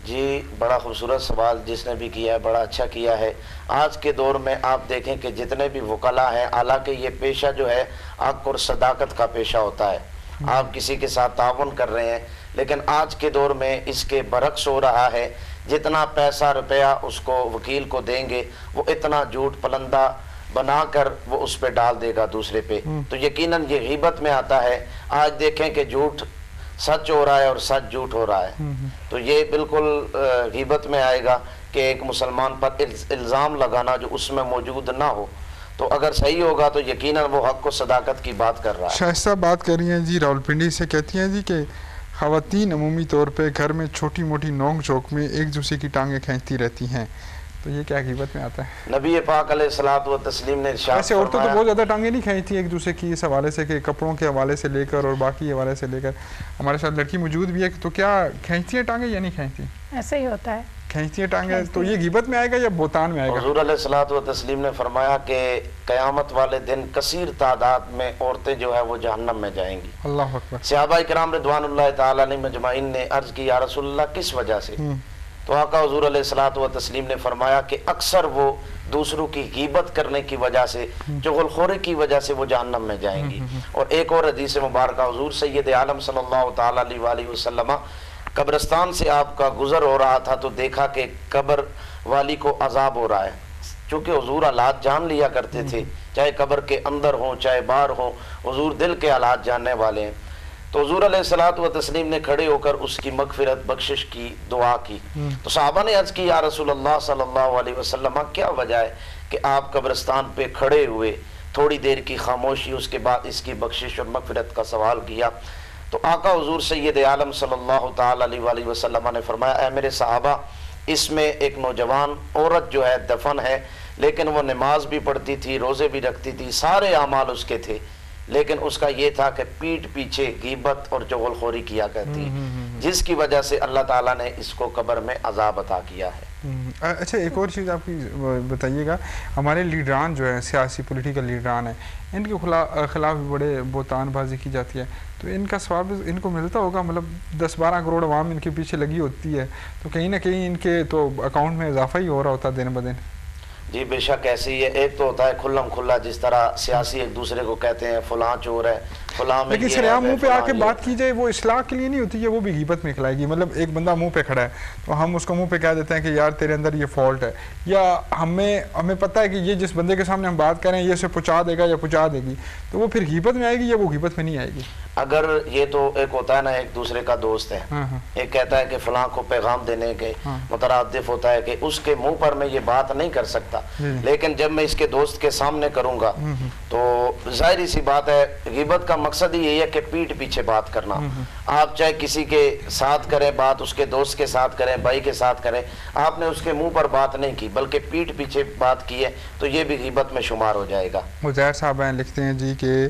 [SPEAKER 7] جی بڑا خوبصورت سوال جس نے بھی کیا ہے، بڑا اچھا کیا ہے۔ آج کے دور میں آپ دیکھیں کہ جتنے بھی وکلاء ہیں، حالانکہ یہ پیشہ جو ہے حق اور صداقت کا پیشہ ہوتا ہے، آپ کسی کے ساتھ تعاون کر رہے ہیں، لیکن آج کے دور میں اس کے برعکس ہو رہا ہے۔ جتنا پیسہ روپیہ اس کو وکیل کو دیں گے، وہ اتنا جھوٹ پلندہ بنا کر وہ اس پہ ڈال دے گا دوسرے پہ، تو یقیناً یہ غیبت میں آتا ہے۔ آج دیکھیں کہ جھوٹ سچ ہو رہا ہے اور سچ جھوٹ ہو رہا ہے، تو یہ بالکل غیبت میں آئے گا کہ ایک مسلمان پر الزام لگانا جو اس میں موجود نہ ہو، تو اگر صحیح ہوگا تو یقیناً وہ حق و صداقت کی بات کر رہا ہے۔
[SPEAKER 1] شائستہ بات کر رہی ہیں جی راولپنڈی سے، کہتی ہیں جی کہ خواتین عمومی طور پہ گھر میں چھوٹی موٹی نوک جھوک میں ایک دوسرے کی ٹانگیں کھینچتی رہتی ہیں، تو یہ کیا غیبت میں آتا ہے؟
[SPEAKER 7] نبی پاک علیہ الصلوۃ والتسلیم نے ارشاد
[SPEAKER 1] ایسے عورتیں تو
[SPEAKER 7] فرمایا،
[SPEAKER 1] بہت زیادہ ٹانگیں نہیں کھینچتی ایک دوسرے کی اس حوالے سے کہ کپڑوں کے حوالے سے لے کر اور باقی حوالے سے لے کر، ہمارے ساتھ لڑکی موجود بھی ہے، تو کیا کھینچتی ہیں ٹانگیں یا نہیں کھینچتی؟
[SPEAKER 8] ایسے ہی ہوتا ہے،
[SPEAKER 1] کھینچتی ہیں ٹانگیں، تو یہ غیبت میں آئے گا یا بہتان میں آئے گا؟
[SPEAKER 7] حضور علیہ الصلوۃ والتسلیم نے فرمایا کہ قیامت والے دن کثیر تعداد میں عورتیں جو ہے وہ جہنم میں جائیں گی۔
[SPEAKER 1] اللہ اکبر۔
[SPEAKER 7] صحابہ اکرام رضوان اللہ تعالیٰ علیہ مجمعین نے عرض کی یا رسول اللہ کس وجہ سے؟ تو آقا حضور علیہ الصلوۃ والتسلیم نے فرمایا کہ اکثر وہ دوسروں کی غیبت کرنے کی وجہ سے، چغل خوری کی وجہ سے وہ جہنم میں جائیں گی۔ اور ایک اور حدیث مبارکہ حضور سید عالم صلی اللہ تعالیٰ علیہ وآلہ وسلم قبرستان سے آپ کا گزر ہو رہا تھا تو دیکھا کہ قبر والی کو عذاب ہو رہا ہے، چونکہ حضور حالات جان لیا کرتے تھے، چاہے قبر کے اندر ہوں چاہے باہر ہوں، حضور دل کے حالات جاننے والے ہیں۔ تو حضور علیہ الصلوۃ والتسلیم نے کھڑے ہو کر اس کی مغفرت بخشش کی دعا کی، تو صحابہ نے عرض کی یا رسول اللہ صلی اللہ علیہ وسلم کیا وجہ ہے کہ آپ قبرستان پہ کھڑے ہوئے تھوڑی دیر کی خاموشی، اس کے بعد اس کی بخشش اور مغفرت کا سوال کیا؟ تو آقا حضور سید عالم صلی اللہ تعالی علیہ وآلہ وسلم نے فرمایا اے میرے صحابہ، اس میں ایک نوجوان عورت جو ہے دفن ہے، لیکن وہ نماز بھی پڑھتی تھی، روزے بھی رکھتی تھی، سارے اعمال اس کے تھے، لیکن اس کا یہ تھا کہ پیٹ پیچھے غیبت اور چغل خوری کیا کرتی، جس کی وجہ سے اللہ تعالیٰ نے اس کو قبر میں عذاب عطا کیا ہے۔
[SPEAKER 1] اچھا ایک اور چیز آپ کی بتائیے گا، ہمارے لیڈران جو ہیں سیاسی پولیٹیکل لیڈران ہیں، ان کے خلاف بھی بڑے بہتان بازی کی جاتی ہے، تو ان کا ثواب ان کو ملتا ہوگا؟ مطلب 10-12 کروڑ عوام ان کے پیچھے لگی ہوتی ہے، تو کہیں نہ کہیں ان کے تو اکاؤنٹ میں اضافہ ہی ہو رہا ہوتا ہے دن بدن۔
[SPEAKER 7] جی بے شک ایسی ہے، ایک تو ہوتا ہے کھلم کھلا جس طرح سیاسی ایک دوسرے کو کہتے ہیں فلاں چور ہے، فلاں میں
[SPEAKER 1] لیکن سریعام منہ پہ آ کے بات کی جائے وہ اصلاح کے لیے نہیں ہوتی ہے، وہ بھی غیبت میں کھلائے گی۔ مطلب ایک بندہ منہ پہ کھڑا ہے تو ہم اس کو منہ پہ کہہ دیتے ہیں کہ یار تیرے اندر یہ فالٹ ہے، یا ہمیں پتہ ہے کہ یہ جس بندے کے سامنے ہم بات کریں یہ اسے پہنچا دے گا یا پہنچا دے گی، تو وہ پھر غیبت میں آئے گی یا وہ غیبت میں نہیں آئے گی؟
[SPEAKER 7] اگر یہ تو ایک ہوتا ہے نا ایک دوسرے کا دوست ہے، ایک کہتا ہے کہ فلاں کو پیغام دینے کے مترادف ہوتا ہے کہ اس کے منہ پر میں یہ بات نہیں کر سکتا، لیکن جب میں اس کے دوست کے سامنے کروں گا تو ظاہری سی بات ہے، غیبت کا مقصد ہی یہی ہے کہ پیٹ پیچھے بات کرنا۔ آپ چاہے کسی کے ساتھ کریں بات، اس کے دوست کے ساتھ کریں، بھائی کے ساتھ کریں، آپ نے اس کے منہ پر بات نہیں کی بلکہ پیٹ پیچھے بات کی ہے، تو یہ بھی غیبت میں شمار ہو جائے گا۔
[SPEAKER 1] مظاہر صاحب ہیں لکھتے ہیں جی کہ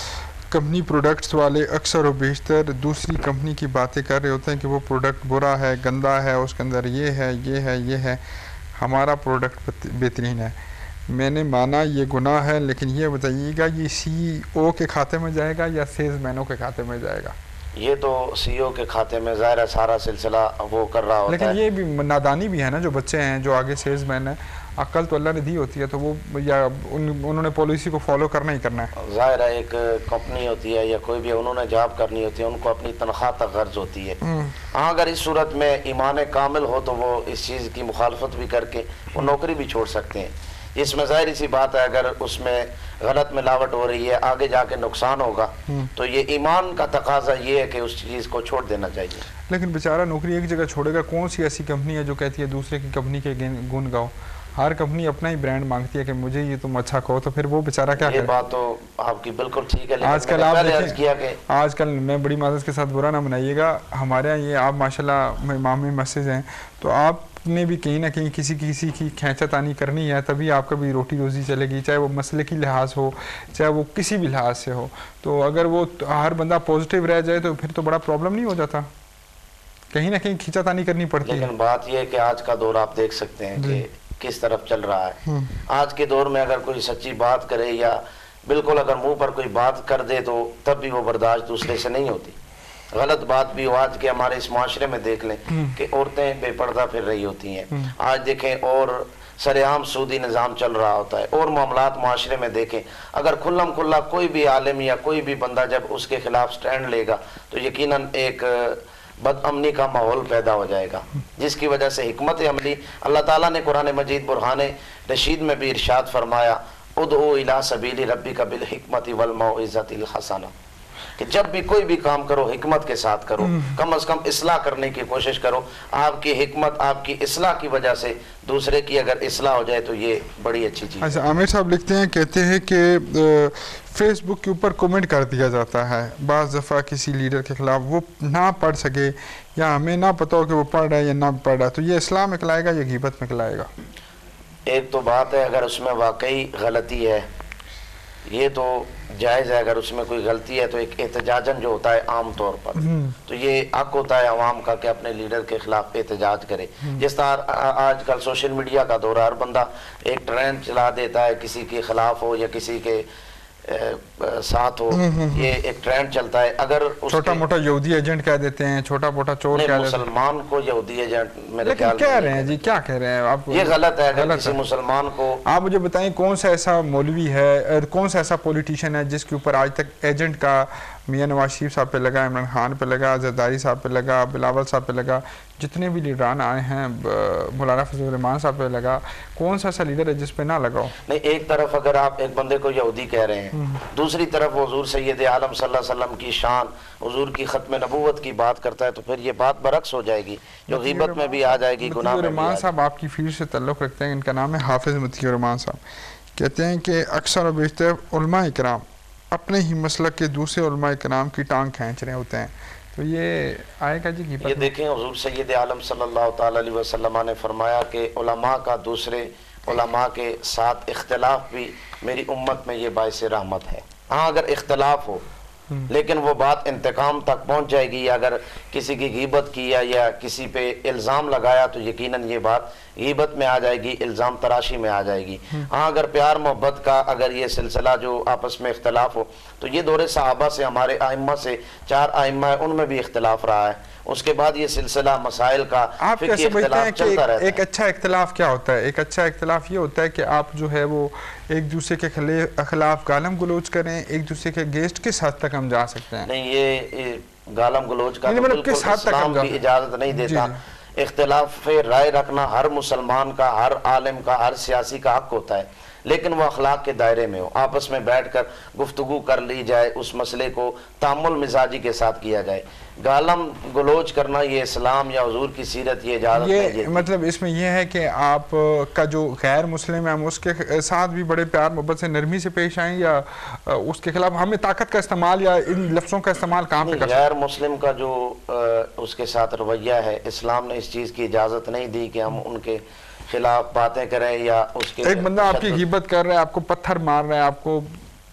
[SPEAKER 1] کمپنی پروڈکٹس والے اکثر و بیشتر دوسری کمپنی کی باتیں کر رہے ہوتے ہیں کہ وہ پروڈکٹ برا ہے، گندا ہے، اس کے اندر یہ ہے یہ ہے یہ ہے، ہمارا پروڈکٹ بہترین ہے۔ میں نے مانا یہ گناہ ہے، لیکن یہ بتائیے گا یہ سی او کے کھاتے میں جائے گا یا سیلز مینوں کے کھاتے میں جائے گا؟
[SPEAKER 7] یہ تو سی او کے کھاتے میں ظاہر ہے سارا سلسلہ وہ کر رہا ہوتا ہے،
[SPEAKER 1] لیکن یہ بھی نادانی بھی ہے نا، جو بچے ہیں جو آگے سیلز مین ہیں، عقل تو اللہ نے دی ہوتی ہے، تو وہ یا انہوں نے پالیسی کو فالو کرنا ہی کرنا ہے۔
[SPEAKER 7] ظاہر ہے ایک کمپنی ہوتی ہے یا کوئی بھی انہوں نے جاب کرنی ہوتی ہے، ان کو اپنی تنخواہ تک غرض ہوتی ہے۔ ہاں اگر اس صورت میں ایمان کامل ہو تو وہ اس چیز کی مخالفت بھی کر کے وہ نوکری بھی چھوڑ سکتے ہیں۔ اس میں ظاہری سی بات ہے اگر اس میں غلط ملاوٹ ہو رہی ہے، آگے جا کے نقصان ہوگا، تو یہ ایمان کا تقاضا یہ ہے کہ اس چیز کو چھوڑ دینا چاہیے۔
[SPEAKER 1] لیکن بیچارہ نوکری ایک جگہ چھوڑے گا، کون سی ایسی کمپنی ہے جو کہتی ہے دوسرے کی کمپنی کے گن گاؤ؟ ہر کمپنی اپنا ہی برانڈ مانگتی ہے کہ مجھے یہ تم اچھا کہو، تو پھر وہ بیچارہ کیا کرے؟
[SPEAKER 7] یہ بات تو آپ کی بالکل ٹھیک ہے،
[SPEAKER 1] آج کل آپ دیکھیں، آج کل میں بڑی معذرت کے ساتھ برا نہ منائیے گا، ہمارے یہاں یہ آپ ماشاءاللہ امام مسجد ہیں، تو آپ نے بھی کہیں نہ کہیں کسی کی کھینچا تانی کرنی ہے، تبھی آپ کا بھی روٹی روزی چلے گی، چاہے وہ مسئلے کی لحاظ ہو چاہے وہ کسی بھی لحاظ سے ہو۔ تو اگر وہ ہر بندہ پازیٹیو رہ جائے تو پھر تو بڑا پرابلم نہیں ہو جاتا، کہیں نہ کہیں کھینچا تانی کرنی پڑتی ہے۔
[SPEAKER 7] لیکن بات یہ ہے کہ آج کا دور آپ دیکھ سکتے ہیں کہ کس طرف چل رہا ہے۔ آج کے دور میں اگر کوئی سچی بات کرے یا بالکل اگر منہ پر کوئی بات کر دے تو تب بھی وہ برداشت دوسرے سے نہیں ہوتی۔ غلط بات بھی ہو. آج کے ہمارے اس معاشرے میں دیکھ لیں کہ عورتیں بے پردہ پھر رہی ہوتی ہیں. آج دیکھیں اور سر عام سودی نظام چل رہا ہوتا ہے، اور معاملات معاشرے میں دیکھیں اگر کھلم کھلا کوئی بھی عالم یا کوئی بھی بندہ جب اس کے خلاف سٹینڈ لے گا تو یقیناً ایک بد امنی کا ماحول پیدا ہو جائے گا، جس کی وجہ سے حکمت عملی اللہ تعالیٰ نے قرآن مجید برہان رشید میں بھی ارشاد فرمایا ادعو الی سبیل ربک بالحکمت والموعظۃ الحسنہ، کہ جب بھی کوئی بھی کام کرو حکمت کے ساتھ کرو، کم از کم اصلاح کرنے کی کوشش کرو. آپ کی حکمت آپ کی اصلاح کی وجہ سے دوسرے کی اگر اصلاح ہو جائے تو یہ بڑی اچھی چیز ہے.
[SPEAKER 1] اچھا عامر صاحب لکھتے ہیں، کہتے ہیں کہ فیس بک کے اوپر کومنٹ کر دیا جاتا ہے بعض دفعہ کسی لیڈر کے خلاف، وہ نہ پڑھ سکے یا ہمیں نہ پتہ ہو کہ وہ پڑھ رہا ہے یا نہ پڑھ رہا ہے، تو یہ اصلاح میں کھلائے گا یا غیبت میں کھلائے گا؟
[SPEAKER 7] ایک تو بات ہے اگر اس میں واقعی غلطی ہے یہ تو جائز ہے، اگر اس میں کوئی غلطی ہے تو ایک احتجاجن جو ہوتا ہے عام طور پر تو یہ حق ہوتا ہے عوام کا کہ اپنے لیڈر کے خلاف احتجاج کرے. جس طرح آج کل سوشل میڈیا کا دور ہے، ہر بندہ ایک ٹرینڈ چلا دیتا ہے، کسی کے خلاف ہو یا کسی کے ساتھ ہو، یہ ایک ٹرینڈ چلتا ہے. اگر
[SPEAKER 1] چھوٹا موٹا یہودی ایجنٹ کہہ دیتے ہیں، چھوٹا موٹا چور کہہ دیتے ہیں.
[SPEAKER 7] مسلمان کو یہودی ایجنٹ میرے
[SPEAKER 1] لیکن
[SPEAKER 7] خیال
[SPEAKER 1] کہہ رہے ہیں جی، کیا کہہ رہے ہیں آپ؟
[SPEAKER 7] یہ غلط ہے. اگر کسی مسلمان کو
[SPEAKER 1] آپ مجھے بتائیں کون سا ایسا مولوی ہے اور کون سا ایسا پولیٹیشین ہے جس کے اوپر آج تک ایجنٹ کا میاں نواز شریف صاحب پہ لگا، عمران خان پہ لگا، زرداری صاحب پہ لگا، بلاول صاحب پہ لگا، جتنے بھی لیڈران آئے ہیں، مولانا فضل الرحمان صاحب پہ لگا، کون سا ایسا لیڈر ہے جس پہ نہ لگاؤ؟
[SPEAKER 7] نہیں، ایک طرف اگر آپ ایک بندے کو یہودی کہہ رہے ہیں، دوسری طرف حضور سید عالم صلی اللہ علیہ وسلم کی شان، حضور کی ختم نبوت کی بات کرتا ہے تو پھر یہ بات برعکس ہو جائے گی، جو غیبت میں بھی آ جائے گی، گناہ میں بھی آ
[SPEAKER 1] الرحمان صاحب آپ کی فیلڈ سے تعلق رکھتے ہیں، ان کا نام ہے حافظ مطیع الرحمان صاحب. کہتے ہیں کہ اکثر و بیشتر علماء کرام اپنے ہی مسلک کے دوسرے علماء کرام کی ٹانگ کھینچ رہے ہوتے ہیں، تو یہ آئے گا جی غیبت؟
[SPEAKER 7] یہ دیکھیں حضور سید عالم صلی اللہ تعالیٰ علیہ وسلم نے فرمایا کہ علماء کا دوسرے علماء کے ساتھ اختلاف بھی میری امت میں یہ باعث رحمت ہے. ہاں اگر اختلاف ہو لیکن وہ بات انتقام تک پہنچ جائے گی، اگر کسی کی غیبت کیا یا کسی پہ الزام لگایا تو یقیناً یہ بات غیبت میں آ جائے گی، الزام تراشی میں آ جائے گی. ہاں اگر پیار محبت کا اگر یہ سلسلہ جو آپس میں اختلاف ہو تو یہ دور صحابہ سے ہمارے ائمہ سے 4 ائمہ ہیں، ان میں بھی اختلاف رہا ہے. اس کے بعد یہ سلسلہ مسائل کا
[SPEAKER 1] آپ کیسے سمجھتے ہیں کہ ایک اچھا اختلاف کیا ہوتا ہے؟ ایک اچھا اختلاف یہ ہوتا ہے کہ آپ جو ہے وہ ایک دوسرے کے خلاف گالم گلوچ کریں، ایک دوسرے کے اگینسٹ کس حد تک ہم جا سکتے ہیں؟
[SPEAKER 7] نہیں، یہ گالم گلوچ کا تو بالکل اسلام بھی اجازت نہیں دیتا. اختلاف رائے رکھنا ہر مسلمان کا، ہر عالم کا، ہر سیاسی کا حق ہوتا ہے، لیکن وہ اخلاق کے دائرے میں ہو، آپس میں بیٹھ کر گفتگو کر لی جائے، اس مسئلے کو تعامل مزاجی کے ساتھ کیا جائے. گالم گلوچ کرنا یہ اسلام یا حضور کی سیرت یہ اجازت نہیں دیتی.
[SPEAKER 1] مطلب اس میں یہ ہے کہ آپ کا جو غیر مسلم ہے ہم اس کے ساتھ بھی بڑے پیار محبت سے نرمی سے پیش آئیں، یا اس کے خلاف ہمیں طاقت کا استعمال یا ان لفظوں کا استعمال کہاں پہ کر سکتے ہیں؟
[SPEAKER 7] غیر مسلم کا جو اس کے ساتھ رویہ ہے، اسلام نے اس چیز کی اجازت نہیں دی کہ ہم ان کے خلاف باتیں کریں یا اس کے...
[SPEAKER 1] ایک بندہ آپ کی غیبت کر رہا ہے، آپ کو پتھر مار رہا ہے، آپ کو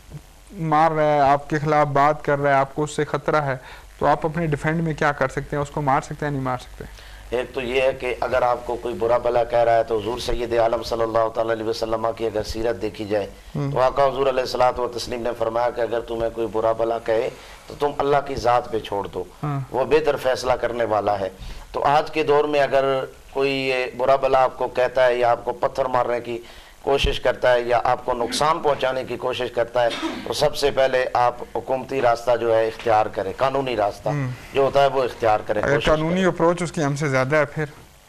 [SPEAKER 1] مار رہا ہے، آپ کے خلاف بات کر رہا ہے، آپ کو اس سے خطرہ ہے، تو آپ اپنے ڈیفینڈ میں کیا کر سکتے ہیں؟ اس کو مار سکتے ہیں نہیں مار سکتے؟
[SPEAKER 7] ایک تو یہ ہے کہ اگر آپ کو کوئی برا بھلا کہہ رہا ہے تو حضور سید عالم صلی اللہ تعالیٰ علیہ وسلم کی اگر سیرت دیکھی جائے تو آقا حضور علیہ الصلوۃ والتسلیم نے فرمایا کہ اگر تمہیں کوئی برا بھلا کہے تو تم اللہ کی ذات پہ چھوڑ دو، وہ بہتر فیصلہ کرنے والا ہے. تو آج کے دور میں اگر کوئی یہ برا بھلا آپ کو کہتا ہے یا آپ کو پتھر مارنے کی کوشش کرتا ہے یا آپ کو نقصان پہنچانے کی کوشش کرتا ہے تو سب سے پہلے آپ حکومتی راستہ جو ہے اختیار کریں، قانونی راستہ جو ہوتا ہے وہ اختیار کریں.
[SPEAKER 1] اگر قانونی اپروچ اس کی ہم سے زیادہ ہے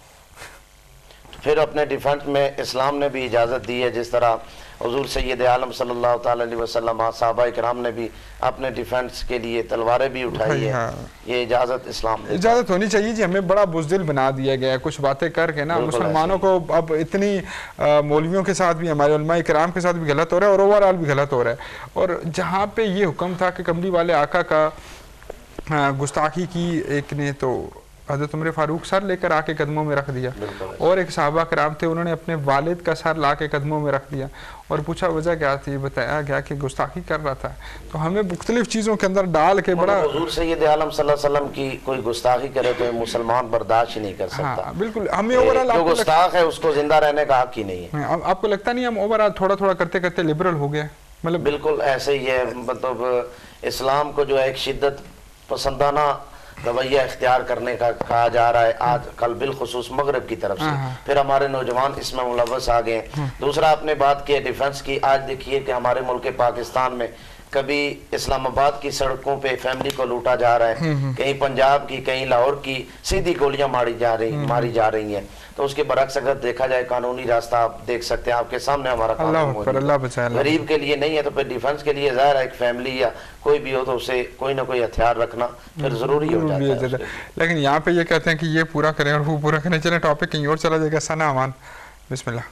[SPEAKER 1] پھر
[SPEAKER 7] اپنے ڈیفنس میں اسلام نے بھی اجازت دی ہے، جس طرح حضور سید عالم صلی اللہ تعالیٰ علیہ وسلم صحابہ کرام نے بھی اپنے ڈیفنس کے لیے تلواریں بھی اٹھائی ہیں. یہ اجازت اسلام نے
[SPEAKER 1] اجازت ہونی چاہیے جی. ہمیں بڑا بزدل بنا دیا گیا ہے کچھ باتیں کر کے نا مسلمانوں کو. اب اتنی مولویوں کے ساتھ بھی ہمارے علماء کرام کے ساتھ بھی غلط ہو رہا ہے اور اوورآل بھی غلط ہو رہا ہے. اور جہاں پہ یہ حکم تھا کہ کملی والے آقا کا گستاخی کی، ایک نے تو حضرت عمر فاروق سر لے کر آ کے قدموں میں رکھ دیا، اور ایک صحابہ کرام تھے انہوں نے اپنے والد کا سر لا کے قدموں میں رکھ دیا اور پوچھا وجہ کیا تھی، بتایا گیا کہ گستاخی کر رہا تھا. تو ہمیں مختلف چیزوں کے اندر ڈال کے بڑا
[SPEAKER 7] حضور سید عالم صلی اللہ علیہ وسلم کی کوئی گستاخی کرے تو مسلمان برداشت ہی نہیں کر سکتا.
[SPEAKER 1] بالکل. ہمیں اوورآل
[SPEAKER 7] جو گستاخ ہے اس کو زندہ رہنے کا حق ہی نہیں ہے.
[SPEAKER 1] آپ کو لگتا نہیں ہم اوورآل تھوڑا تھوڑا کرتے کرتے لبرل ہو گئے؟ مطلب
[SPEAKER 7] بالکل ایسے ہی ہے. مطلب اسلام کو جو ہے ایک شدت پسندانہ رویہ اختیار کرنے کا کہا جا رہا ہے آج کل بالخصوص مغرب کی طرف سے، پھر ہمارے نوجوان اس میں ملوث آ گئے ہیں۔ دوسرا آپ نے بات کی ہے ڈیفنس کی، آج دیکھیے کہ ہمارے ملک پاکستان میں کبھی اسلام آباد کی سڑکوں پہ فیملی کو لوٹا جا رہا ہے، کہیں پنجاب کی کہیں لاہور کی سیدھی گولیاں ماری جا رہی ہیں، تو اس کے برعکس اگر دیکھا جائے قانونی راستہ آپ دیکھ سکتے ہیں، آپ کے سامنے ہمارا قانون موجود ہے، غریب کے لیے نہیں ہے تو پھر ڈیفنس کے لیے ظاہر ہے ایک فیملی یا کوئی بھی ہو تو اسے کوئی نہ کوئی ہتھیار رکھنا پھر ضروری ہو جاتا ہے۔
[SPEAKER 1] لیکن یہاں پہ یہ کہتے ہیں کہ یہ پورا کریں اور وہ پورا کریں، چلیں ٹاپک کہیں اور چلا جائے گا۔ ثنا امان بسم اللہ،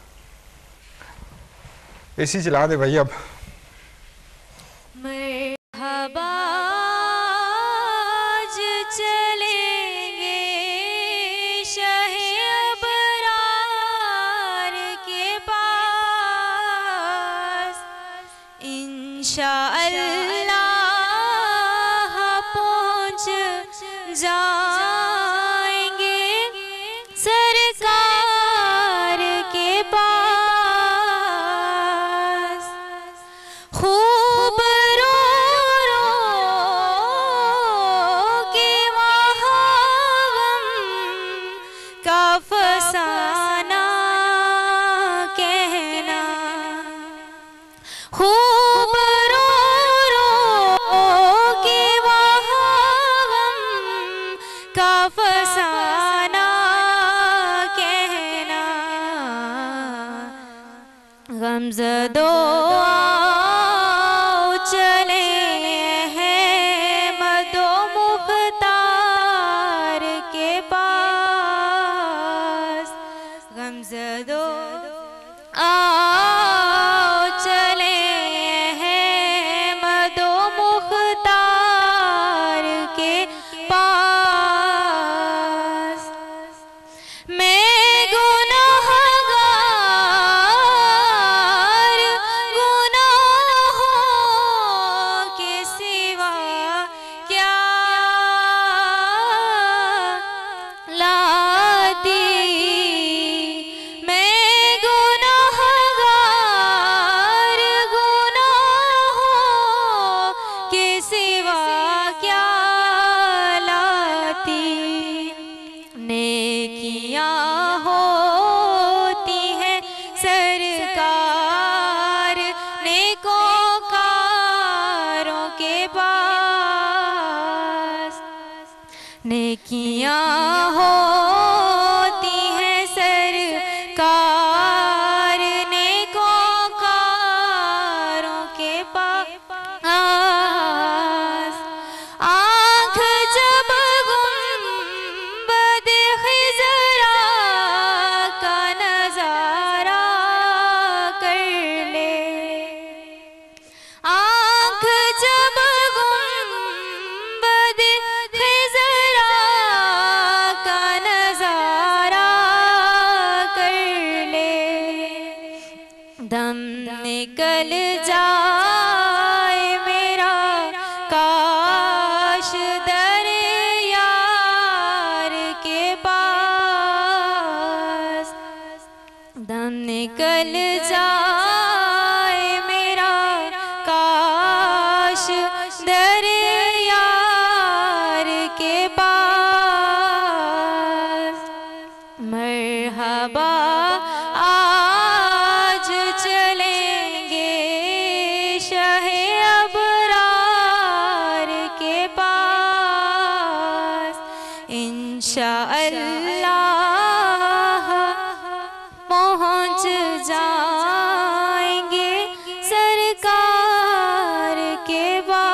[SPEAKER 1] اے سی چلا دے بھائی اب۔
[SPEAKER 4] مرحبا آج چلیں گے شاہ ابرار کے پاس، انشاءاللہ پہنچ جائیں گے سرکار کے پاس، خوب فسانہ کہنا، خوب رو رو کے وہاں کا فسانہ کہنا، غمزدو آؤ چلے ہیں مدو مختار کے پاس، غمزدو آؤ چلے ہیں مدو مختار کے پاس، میں گناہگار گناہوں کے سوا کیا لاتی، نیکیاں ہوتی ہیں سرکار نیکوکاروں کے پاس، نیکیاں ہوتی ہیں سرکار نیکوکاروں کے پاس، آنکھ جب دم نکل جائے میرا کاش در یار کے پاس، دم نکل جائے میرا کاش در یار کے پاس، مرحبا آج چلیں گے شاہ ابرار کے پاس، انشاءاللہ پہنچ جائیں گے سرکار کے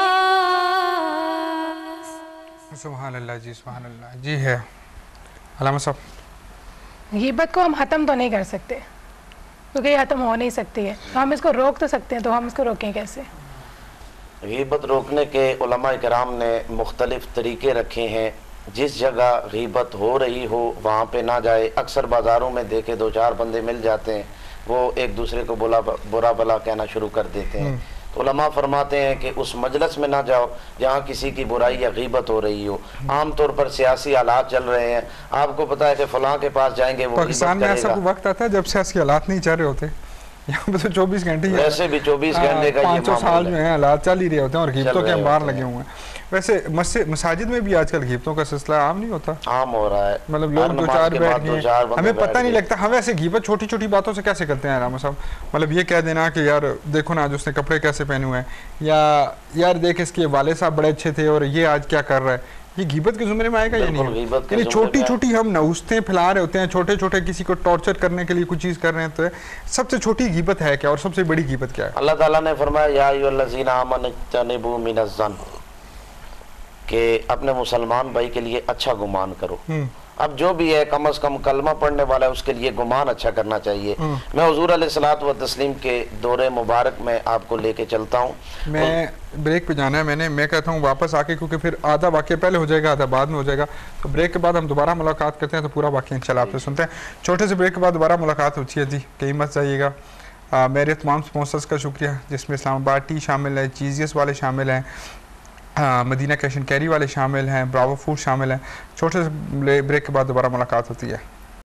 [SPEAKER 4] پاس۔
[SPEAKER 1] سبحان اللہ جی، سبحان اللہ جی۔ ہے علامہ صاحب،
[SPEAKER 8] غیبت کو ہم ختم تو نہیں کر سکتے کیونکہ یہ ختم ہو نہیں سکتی ہے، تو ہم اس کو روک تو سکتے ہیں، تو ہم اس کو روکیں کیسے؟
[SPEAKER 7] غیبت روکنے کے علماء کرام نے مختلف طریقے رکھے ہیں۔ جس جگہ غیبت ہو رہی ہو وہاں پہ نہ جائے۔ اکثر بازاروں میں دیکھے دو چار بندے مل جاتے ہیں، وہ ایک دوسرے کو برا بلا کہنا شروع کر دیتے ہیں، تو علماء فرماتے ہیں کہ اس مجلس میں نہ جاؤ جہاں کسی کی برائی یا غیبت ہو رہی ہو۔ عام طور پر سیاسی حالات چل رہے ہیں، آپ کو پتا ہے کہ فلاں کے پاس جائیں گے وہ
[SPEAKER 1] پاکستان میں ایسا کوئی وقت آتا ہے جب سیاسی حالات نہیں چل رہے ہوتے، یہاں پہ تو 24 گھنٹے
[SPEAKER 7] ویسے بھی 24 گھنٹے کا یہ
[SPEAKER 1] 500 سال جو ہیں حالات چل ہی رہے ہوتے ہیں اور غیبتوں کے انبار لگے ہوئے ہیں۔ ویسے مساجد میں بھی آج کل غیبتوں کا سلسلہ عام نہیں ہوتا؟
[SPEAKER 7] عام ہو رہا ہے،
[SPEAKER 1] مطلب لوگ دو چار بیٹھ گئے، ہمیں پتہ نہیں لگتا. ہم ایسے غیبت چھوٹی چھوٹی باتوں سے کیسے کرتے ہیں راما صاحب؟ مطلب یہ کہہ دینا کہ یار دیکھو نا آج اس نے کپڑے کیسے پہنے ہوئے ہیں، یا یار دیکھ اس کے والد صاحب بڑے اچھے تھے اور یہ آج کیا کر رہا ہے. یہ غیبت کے زمرے میں آئے گا یا نہیں؟ یعنی چھوٹی چھوٹی ہم نوستیں پھیلا رہے ہوتے ہیں، چھوٹے چھوٹے کسی کو ٹارچر کرنے کے لیے کچھ چیز کر رہے ہیں. تو سب سے چھوٹی غیبت ہے کیا اور سب سے بڑی غیبت کیا ہے؟
[SPEAKER 7] اللہ تعالیٰ نے فرمایا یا ایھا الذین آمنوا اجتنبوا من الظن، کہ اپنے مسلمان بھائی کے لیے اچھا گمان کرو. اب جو بھی ہے کم از کم کلمہ پڑھنے والا ہے اس کے لیے گمان اچھا کرنا چاہیے. میں حضور علیہ الصلوۃ والتسلیم کے دور مبارک میں آپ کو لے کے چلتا ہوں.
[SPEAKER 1] میں بریک پہ جانا ہے، میں کہتا ہوں واپس آ کے، کیونکہ پھر آدھا واقعہ پہلے ہو جائے گا آدھا بعد میں ہو جائے گا. تو بریک کے بعد ہم دوبارہ ملاقات کرتے ہیں، تو پورا واقعہ انشاءاللہ آپ سے سنتے ہیں. چھوٹے سے بریک کے بعد دوبارہ ملاقات ہوتی ہے. جی کہیں مت جائیے گا. میرے تمام سپانسرز کا شکریہ، جس میں اسلام آباد ٹی شامل ہے، چیزیس والے شامل ہیں، مدینہ کیش اینڈ کیری والے شامل ہیں، براوو فوڈ شامل ہیں. چھوٹے سے بریک کے بعد دوبارہ ملاقات ہوتی ہے.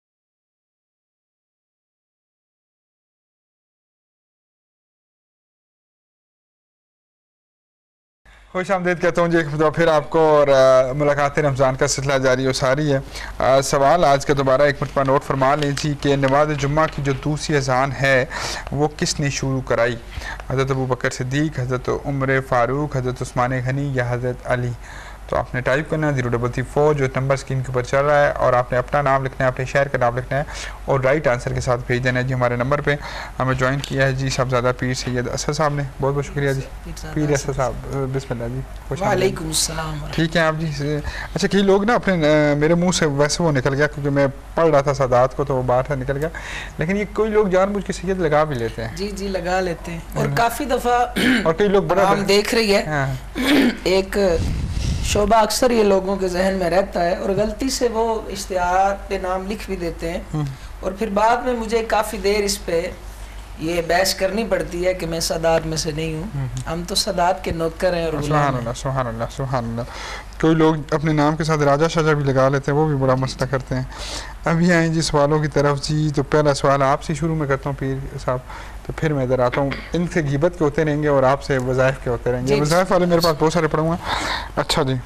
[SPEAKER 1] خوش آمدید کہتا ہوں جی ایک دفعہ پھر آپ کو، اور ملاقات رمضان کا سلسلہ جاری و ساری ہے. سوال آج کا دوبارہ ایک مرتبہ نوٹ فرما لیجیے کہ نماز جمعہ کی جو دوسری اذان ہے وہ کس نے شروع کرائی؟ حضرت ابوبکر صدیق، حضرت عمر فاروق، حضرت عثمان غنی یا حضرت علی؟ تو آپ نے ٹائپ کرنا ہے 034 جو نمبر اسکرین کے اوپر چل رہا ہے، اور آپ نے اپنا نام لکھنا ہے، اپنے شہر کا نام لکھنا ہے اور رائٹ آنسر کے ساتھ بھیج دینا ہے. جی ہمارے نمبر پہ ہمیں جوائن کیا ہے جی صاحبزادہ پیر سید اسد صاحب نے، بہت بہت شکریہ جی. پیر اسد صاحب بسم اللہ جی.
[SPEAKER 9] وعلیکم السلام.
[SPEAKER 1] ٹھیک ہے آپ جی. اچھا کئی لوگ نا اپنے میرے منہ سے ویسے وہ نکل گیا کیونکہ میں پڑھ رہا تھا سادات کو تو وہ باہر نکل گیا، لیکن یہ کوئی لوگ جان بوجھ کے سید لگا بھی لیتے ہیں.
[SPEAKER 9] جی لگا لیتے ہیں، اور کافی دفعہ
[SPEAKER 1] اور کئی لوگ بڑا
[SPEAKER 9] ہم دیکھ رہی ہے ایک شعبہ اکثر یہ لوگوں کے ذہن میں رہتا ہے، اور غلطی سے وہ اشتہار پہ نام لکھ بھی دیتے ہیں، اور پھر بعد میں مجھے کافی دیر اس پہ یہ بحث کرنی پڑتی ہے کہ میں سادات میں سے نہیں ہوں. ہم تو سادات کے نوکر ہیں اور غلام ہیں.
[SPEAKER 1] سبحان اللہ سبحان اللہ سبحان اللہ. کوئی لوگ اپنے نام کے ساتھ راجہ شاجہ بھی لگا لیتے ہیں، وہ بھی بڑا مسئلہ کرتے ہیں. ابھی آئیں جی سوالوں کی طرف. جی تو پہلا سوال آپ سے شروع میں کرتا ہوں پیر صاحب، تو پھر میں ادھر آتا ہوں. ان سے غیبت کے ہوتے رہیں گے اور آپ سے وظائف کے ہوتے رہیں گے. وظائف والے میرے پاس بہت سارے پڑے ہوئے ہیں. اچھا جی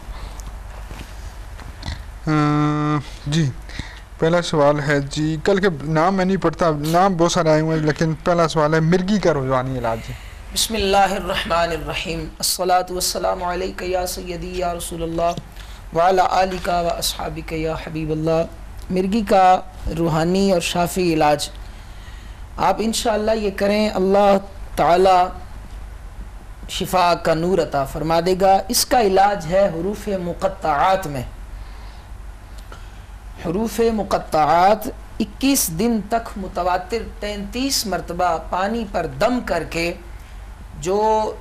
[SPEAKER 1] جی پہلا سوال ہے جی، کل کے نام میں نہیں پڑھتا، نام بہت سارے آئے ہوئے ہیں، لیکن پہلا سوال ہے مرغی کا روزانہ علاج. جی
[SPEAKER 9] بسم اللہ الرحمن الرحیم. الصلاۃ والسلام علیک یا سیدی یا رسول اللہ وعلی آلک و اصحابک یا حبیب اللہ. مرغی کا روحانی اور شافی علاج آپ انشاءاللہ یہ کریں، اللہ تعالی شفا کا نور عطا فرما دے گا. اس کا علاج ہے حروف مقطعات میں. حروف مقطعات 21 دن تک متواتر 33 مرتبہ پانی پر دم کر کے، جو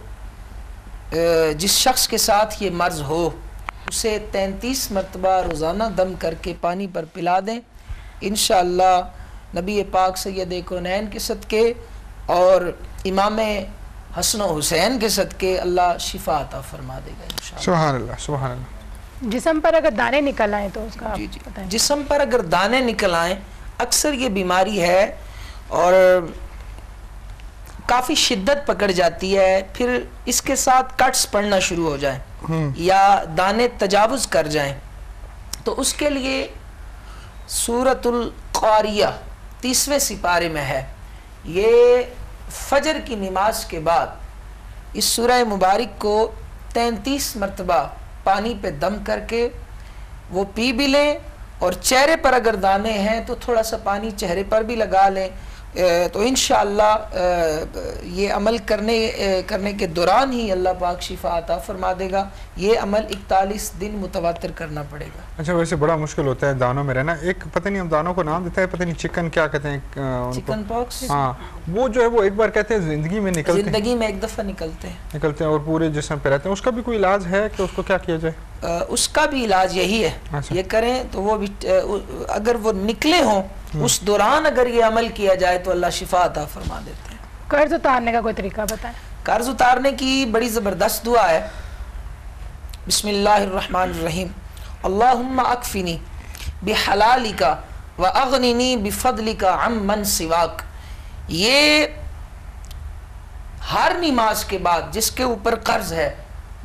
[SPEAKER 9] جس شخص کے ساتھ یہ مرض ہو اسے 33 مرتبہ روزانہ دم کر کے پانی پر پلا دیں. انشاءاللہ نبی پاک سید کونین کے صدقے اور امام حسن و حسین کے صدقے اللہ شفا عطا فرما دے گا انشاءاللہ.
[SPEAKER 1] سبحان اللہ سبحان اللہ.
[SPEAKER 8] جسم پر اگر دانے نکل آئیں تو اس کا بتائیں.
[SPEAKER 9] جسم پر اگر دانے نکل آئیں، اکثر یہ بیماری ہے اور کافی شدت پکڑ جاتی ہے، پھر اس کے ساتھ کٹس پڑنا شروع ہو جائیں یا دانے تجاوز کر جائیں، تو اس کے لیے سورۃ القاریہ 30ویں سپارے میں ہے. یہ فجر کی نماز کے بعد اس سورہ مبارک کو 33 مرتبہ پانی پہ دم کر کے وہ پی بھی لیں، اور چہرے پر اگر دانے ہیں تو تھوڑا سا پانی چہرے پر بھی لگا لیں. تو انشاءاللہ یہ عمل کرنے کے دوران ہی اللہ پاک شفا عطا فرما دے گا. یہ عمل 41 دن متواتر کرنا پڑے گا.
[SPEAKER 1] اچھا ویسے بڑا مشکل ہوتا ہے دانوں میں رہنا. ایک پتہ نہیں ہم دانوں کو نام دیتا ہے، پتہ نہیں چکن کیا کہتے ہیں،
[SPEAKER 9] چکن پاکس.
[SPEAKER 1] ہاں وہ جو ہے وہ ایک بار کہتے ہیں زندگی میں نکلتے ہیں،
[SPEAKER 9] زندگی میں ایک دفعہ نکلتے ہیں
[SPEAKER 1] اور پورے جسم پہ رہتے ہیں. اس کا بھی کوئی علاج ہے کہ اس کو کیا کیا جائے؟
[SPEAKER 9] اس کا بھی علاج یہی ہے، یہ کریں تو وہ بھی اگر وہ نکلے ہوں اس دوران اگر یہ عمل کیا جائے تو اللہ شفا عطا فرما دیتے ہیں.
[SPEAKER 8] قرض اتارنے کا کوئی طریقہ بتائیں.
[SPEAKER 9] قرض اتارنے کی بڑی زبردست دعا ہے. بسم اللہ الرحمن الرحیم. اللہم اکفنی بحلالک واغننی بفضلک عمن سواک. یہ ہر نماز کے بعد جس کے اوپر قرض ہے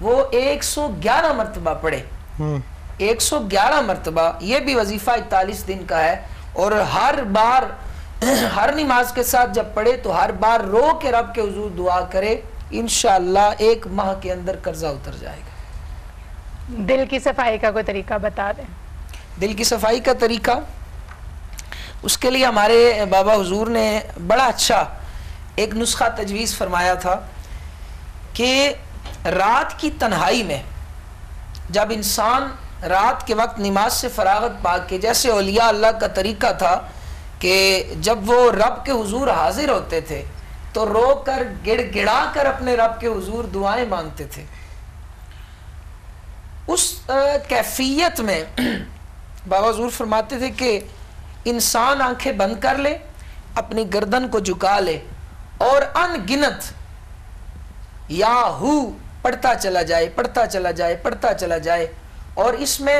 [SPEAKER 9] وہ 111 مرتبہ پڑھے 111 مرتبہ. یہ بھی وظیفہ 41 دن کا ہے, اور ہر بار ہر نماز کے ساتھ جب پڑھے تو ہر بار رو کے رب کے حضور دعا کرے, انشاءاللہ 1 ماہ کے اندر قرضہ اتر جائے گا.
[SPEAKER 8] دل کی صفائی کا کوئی طریقہ بتا دیں.
[SPEAKER 9] دل کی صفائی کا طریقہ, اس کے لیے ہمارے بابا حضور نے بڑا اچھا ایک نسخہ تجویز فرمایا تھا کہ رات کی تنہائی میں جب انسان رات کے وقت نماز سے فراغت پا کے, جیسے اولیاء اللہ کا طریقہ تھا کہ جب وہ رب کے حضور حاضر ہوتے تھے تو رو کر گڑ گڑا کر اپنے رب کے حضور دعائیں مانگتے تھے, اس کیفیت میں بابا حضور فرماتے تھے کہ انسان آنکھیں بند کر لے, اپنی گردن کو جھکا لے اور ان گنت یا ہو پڑھتا چلا جائے پڑھتا چلا جائے پڑھتا چلا جائے, اور اس میں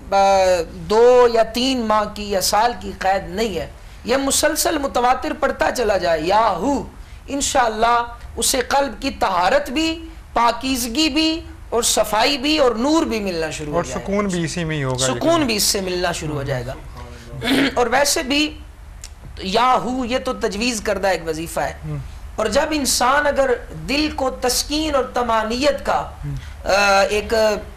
[SPEAKER 9] 2 یا 3 ماہ کی یا سال کی قید نہیں ہے, یہ مسلسل متواتر پڑھتا چلا جائے یا ہو, انشاءاللہ اسے قلب کی طہارت بھی, پاکیزگی بھی اور صفائی بھی اور نور بھی ملنا شروع ہو جائے گا,
[SPEAKER 1] اور سکون بھی اسی میں ہی ہوگا,
[SPEAKER 9] سکون بھی اس سے ملنا شروع ہو جائے گا. اور ویسے بھی یا ہو یہ تو تجویز کردہ ایک وظیفہ ہے, اور جب انسان اگر دل کو تسکین اور طمانینت کا ایک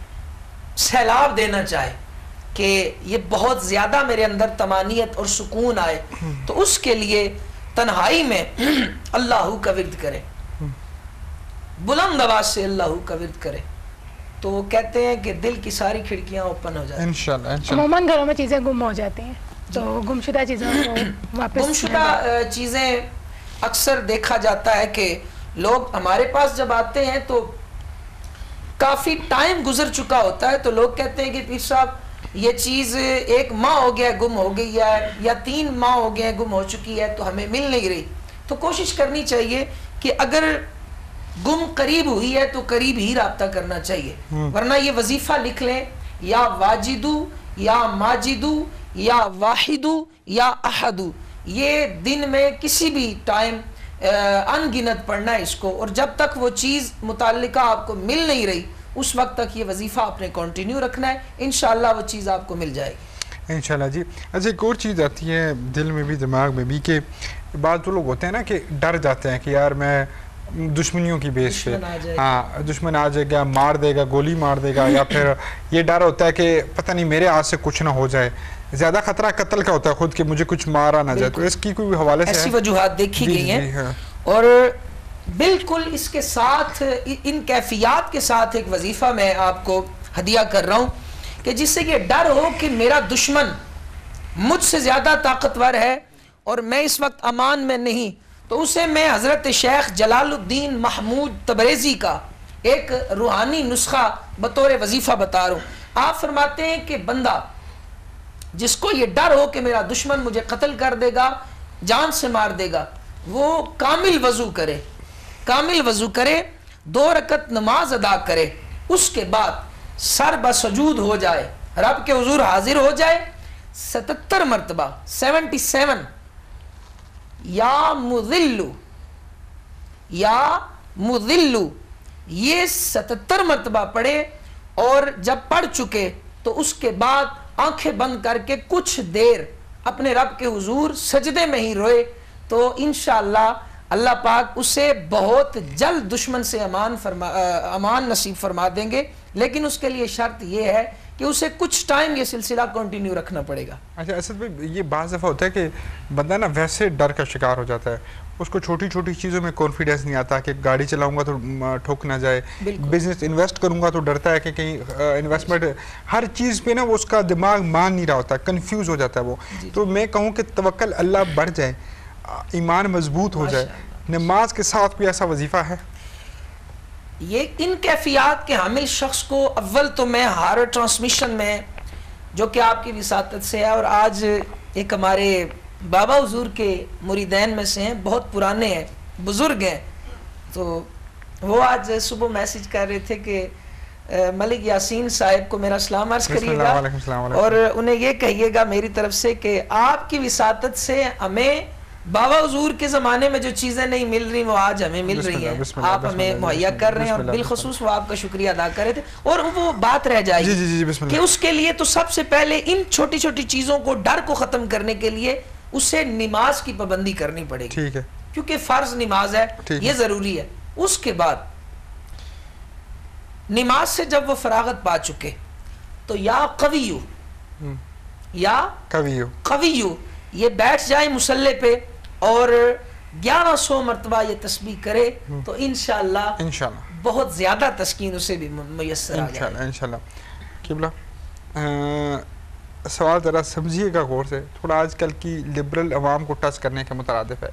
[SPEAKER 9] سیلاب دینا چاہے کہ یہ بہت زیادہ میرے اندر طمانینت اور سکون آئے, تو اس کے لیے تنہائی میں اللہ کا ورد کرے, بلند آواز سے اللہ کا ورد کرے, تو وہ کہتے ہیں کہ دل کی ساری کھڑکیاں اوپن ہو جاتی ہیں.
[SPEAKER 1] انشاءاللہ.
[SPEAKER 8] عموماً گھروں میں چیزیں گم ہو جاتی ہیں, تو گمشدہ چیزوں کو واپس,
[SPEAKER 9] گمشدہ چیزیں اکثر دیکھا جاتا ہے کہ لوگ ہمارے پاس جب آتے ہیں تو کافی ٹائم گزر چکا ہوتا ہے, تو لوگ کہتے ہیں کہ پیر صاحب یہ چیز 1 ماہ ہو گیا گم ہو گئی ہے, یا 3 ماہ ہو گئے گم ہو چکی ہے, تو ہمیں مل نہیں رہی. تو کوشش کرنی چاہیے کہ اگر گم قریب ہوئی ہے تو قریب ہی رابطہ کرنا چاہیے, ورنہ یہ وظیفہ لکھ لیں, یا واجدو یا ماجدو یا واحدو یا احدو, یہ دن میں کسی بھی ٹائم ان گنت پڑھنا ہے اس کو, اور جب تک وہ چیز متعلقہ آپ کو مل نہیں رہی اس وقت تک یہ وظیفہ آپ نے کنٹینیو رکھنا ہے, انشاءاللہ وہ چیز آپ کو مل جائے گی
[SPEAKER 1] انشاءاللہ. جی اچھا, ایک اور چیز آتی ہے دل میں بھی دماغ میں بھی کہ بعض جو لوگ ہوتے ہیں نا کہ ڈر جاتے ہیں کہ یار میں دشمنیوں کی بیس پہ, ہاں دشمن آ جائے گا, مار دے گا, گولی مار دے گا, یا پھر یہ ڈر ہوتا ہے کہ پتہ نہیں میرے ہاتھ سے کچھ نہ ہو جائے, زیادہ خطرہ قتل کا ہوتا ہے خود کہ مجھے کچھ مارا نہ جائے, تو اس کی کوئی حوالے سے
[SPEAKER 9] ایسی وجوہات دیکھی گئی ہیں, اور بالکل اس کے ساتھ ان کیفیات کے ساتھ ایک وظیفہ میں آپ کو ہدیہ کر رہا ہوں کہ جس سے یہ ڈر ہو کہ میرا دشمن مجھ سے زیادہ طاقتور ہے اور میں اس وقت امان میں نہیں, تو اسے میں حضرت شیخ جلال الدین محمود تبریزی کا ایک روحانی نسخہ بطور وظیفہ بتا رہا ہوں. آپ فرماتے ہیں کہ بندہ جس کو یہ ڈر ہو کہ میرا دشمن مجھے قتل کر دے گا, جان سے مار دے گا, وہ کامل وضو کرے, کامل وضو کرے, 2 رکعت نماز ادا کرے, اس کے بعد سر بسجود ہو جائے, رب کے حضور حاضر ہو جائے 77 مرتبہ 77 یا مذلو یا مذلو یہ 77 مرتبہ پڑھے, اور جب پڑھ چکے تو اس کے بعد آنکھیں بند کر کے کچھ دیر اپنے رب کے حضور سجدے میں ہی روئے, تو انشاءاللہ اللہ پاک اسے بہت جلد دشمن سے امان نصیب فرما دیں گے, لیکن اس کے لیے شرط یہ ہے کہ اسے کچھ ٹائم یہ سلسلہ کنٹینیو رکھنا پڑے گا.
[SPEAKER 1] اچھا اسد بھائی, یہ بعض دفعہ ہوتا ہے کہ بندہ نا ویسے ڈر کا شکار ہو جاتا ہے, اس کو چھوٹی چھوٹی چیزوں میں کانفیڈنس نہیں آتا کہ گاڑی چلاؤں گا تو ٹھوک نہ جائے, بزنس انویسٹ کروں گا تو ڈرتا ہے کہ کہیں انویسٹمنٹ, ہر چیز پہ نا وہ اس کا دماغ مان نہیں رہا ہوتا, کنفیوز ہو جاتا ہے وہ. تو میں کہوں کہ توکل اللہ بڑھ جائے, ایمان مضبوط ہو جائے, نماز کے ساتھ کوئی ایسا وظیفہ ہے؟
[SPEAKER 9] یہ ان کیفیات کے حامل شخص کو اول تو میں ہارر ٹرانسمیشن میں جو کہ آپ کی وساطت سے ہے, اور آج ایک ہمارے بابا حضور کے مریدین میں سے ہیں, بہت پرانے ہیں, بزرگ ہیں, تو وہ آج صبح میسج کر رہے تھے کہ ملک یاسین صاحب کو میرا سلام عرض کریے گا, اور انہیں یہ کہیے گا میری طرف سے کہ آپ کی وساطت سے ہمیں بابا حضور کے زمانے میں جو چیزیں نہیں مل رہی وہ آج ہمیں مل رہی ہیں, آپ ہمیں مہیا کر رہے ہیں, اور بالخصوص وہ آپ کا شکریہ ادا کر رہے تھے. اور وہ بات رہ جائے گی کہ اس کے لیے تو سب سے پہلے ان چھوٹی چھوٹی چیزوں کو, ڈر کو ختم کرنے کے لیے اسے نماز کی پابندی کرنی پڑے گی, کیونکہ فرض نماز ہے, یہ ضروری ہے. اس کے بعد نماز سے جب وہ فراغت پا چکے تو یا قویو یہ بیٹھ جائے مسلح پہ اور 1100 مرتبہ یہ تسبیح کرے تو انشاءاللہ بہت زیادہ تسکین اسے بھی میسر آ جائے.
[SPEAKER 1] انشاءاللہ. قبلہ سوال ذرا سمجھیے گا غور سے, تھوڑا آج کل کی لبرل عوام کو ٹچ کرنے کے مترادف ہے.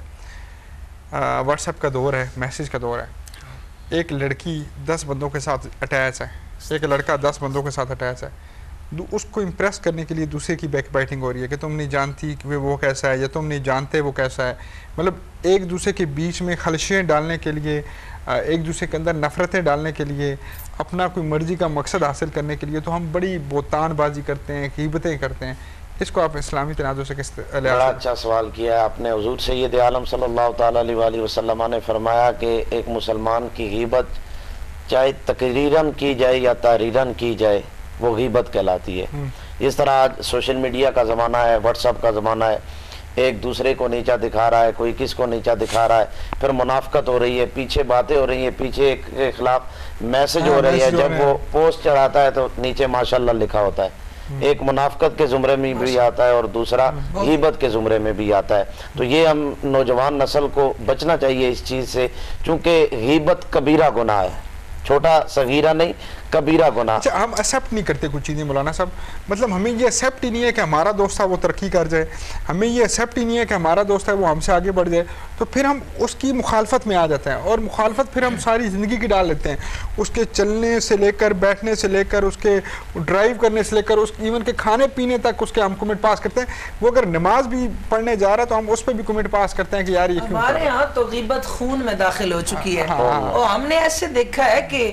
[SPEAKER 1] واٹس ایپ کا دور ہے, میسیج کا دور ہے. ایک لڑکی 10 بندوں کے ساتھ اٹیچ ہے, ایک لڑکا 10 بندوں کے ساتھ اٹیچ ہے. اس کو امپریس کرنے کے لیے دوسرے کی بیک بائٹنگ ہو رہی ہے کہ تم نہیں جانتی کہ وہ کیسا ہے, یا تم نہیں جانتے وہ کیسا ہے. مطلب ایک دوسرے کے بیچ میں خلشیں ڈالنے کے لیے, ایک دوسرے کے اندر نفرتیں ڈالنے کے لیے, اپنا کوئی مرضی کا مقصد حاصل کرنے کے لیے تو ہم بڑی بہتان بازی کرتے ہیں, غیبتیں کرتے ہیں. اس کو آپ اسلامی تناظر سے کس طرح؟
[SPEAKER 7] بڑا اچھا سوال کیا ہے آپ نے. حضور سید عالم صلی اللہ تعالیٰ علیہ وسلم نے فرمایا کہ ایک مسلمان کی غیبت چاہے تقریراً کی جائے یا تحریراً کی جائے وہ غیبت کہلاتی ہے. اس طرح آج سوشل میڈیا کا زمانہ ہے, واٹس ایپ کا زمانہ ہے, ایک دوسرے کو نیچا دکھا رہا ہے, کوئی کس کو نیچا دکھا رہا ہے, پھر منافقت ہو رہی ہے, پیچھے باتیں ہو رہی ہیں, پیچھے ایک کے خلاف میسج ہو رہی ہے, جب وہ پوسٹ چڑھاتا ہے تو نیچے ماشاءاللہ لکھا ہوتا ہے. ایک منافقت کے زمرے میں بھی آتا ہے اور دوسرا غیبت کے زمرے میں بھی آتا ہے. تو یہ ہم نوجوان نسل کو بچنا چاہیے اس چیز سے, چونکہ غیبت کبیرہ گناہ ہے, چھوٹا صغیرہ نہیں, کبیرہ گناہ.
[SPEAKER 1] اچھا, ہم ایکسیپٹ نہیں کرتے کچھ چیزیں مولانا صاحب, مطلب ہمیں یہ ایکسیپٹ ہی نہیں ہے کہ ہمارا دوست تھا وہ ترقی کر جائے, ہمیں یہ ایکسیپٹ ہی نہیں ہے کہ ہمارا دوست ہے وہ ہم سے آگے بڑھ جائے, تو پھر ہم اس کی مخالفت میں آ جاتے ہیں, اور مخالفت پھر ہم ساری زندگی کی ڈال لیتے ہیں. اس کے چلنے سے لے کر, بیٹھنے سے لے کر, اس کے ڈرائیو کرنے سے لے کر, اس ایون کے کھانے پینے تک اس کے ہم کمنٹ پاس کرتے ہیں. وہ اگر نماز بھی پڑھنے جا رہا ہے تو ہم اس پہ بھی کمنٹ پاس کرتے ہیں کہ یار یہ کیوں.
[SPEAKER 9] ہمارے ہاں تو غیبت خون میں داخل ہو چکی ہے, اور ہم نے ایسے دیکھا ہے کہ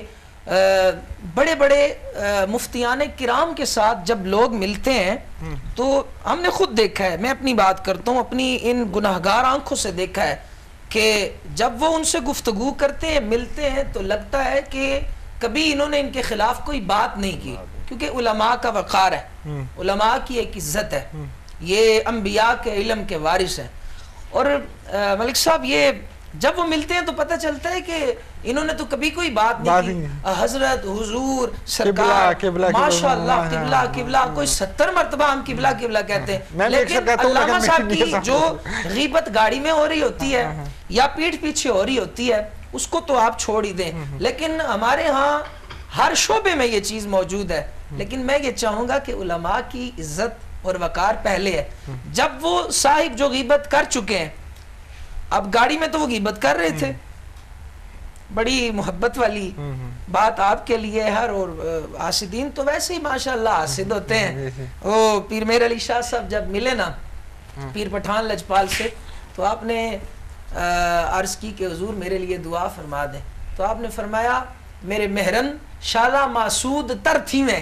[SPEAKER 9] بڑے بڑے مفتیان کرام کے ساتھ جب لوگ ملتے ہیں تو ہم نے خود دیکھا ہے, میں اپنی بات کرتا ہوں, اپنی ان گناہگار آنکھوں سے دیکھا ہے کہ جب وہ ان سے گفتگو کرتے ہیں, ملتے ہیں, تو لگتا ہے کہ کبھی انہوں نے ان کے خلاف کوئی بات نہیں کی, کیونکہ علماء کا وقار ہے, علماء کی ایک عزت ہے, یہ انبیاء کے علم کے وارث ہیں. اور ملک صاحب یہ جب وہ ملتے ہیں تو پتہ چلتا ہے کہ انہوں نے تو کبھی کوئی بات نہیں کی. حضرت, حضور, سرکار, ماشاءاللہ, قبلہ قبلہ, کوئی 70 مرتبہ ہم قبلہ قبلہ کہتے ہیں, لیکن علامہ صاحب کی جو غیبت گاڑی میں ہو رہی ہوتی ہے یا پیٹھ پیچھے ہو رہی ہوتی ہے اس کو تو آپ چھوڑ ہی دیں. لیکن ہمارے ہاں ہر شعبے میں یہ چیز موجود ہے, لیکن میں یہ چاہوں گا کہ علماء کی عزت اور وقار پہلے ہے. جب وہ صاحب جو غیبت کر چکے ہیں, اب گاڑی میں تو وہ غیبت کر رہے تھے, بڑی محبت والی بات آپ کے لیے ہے, اور حاسدین تو ویسے ہی ماشاءاللہ حاسد ہوتے ہیں. وہ پیر میر علی شاہ صاحب جب ملے نا پیر پٹھان لجپال سے, تو آپ نے عرض کی کہ حضور میرے لیے دعا فرما دیں, تو آپ نے فرمایا میرے مہرن شالا معصود تر تھی میں.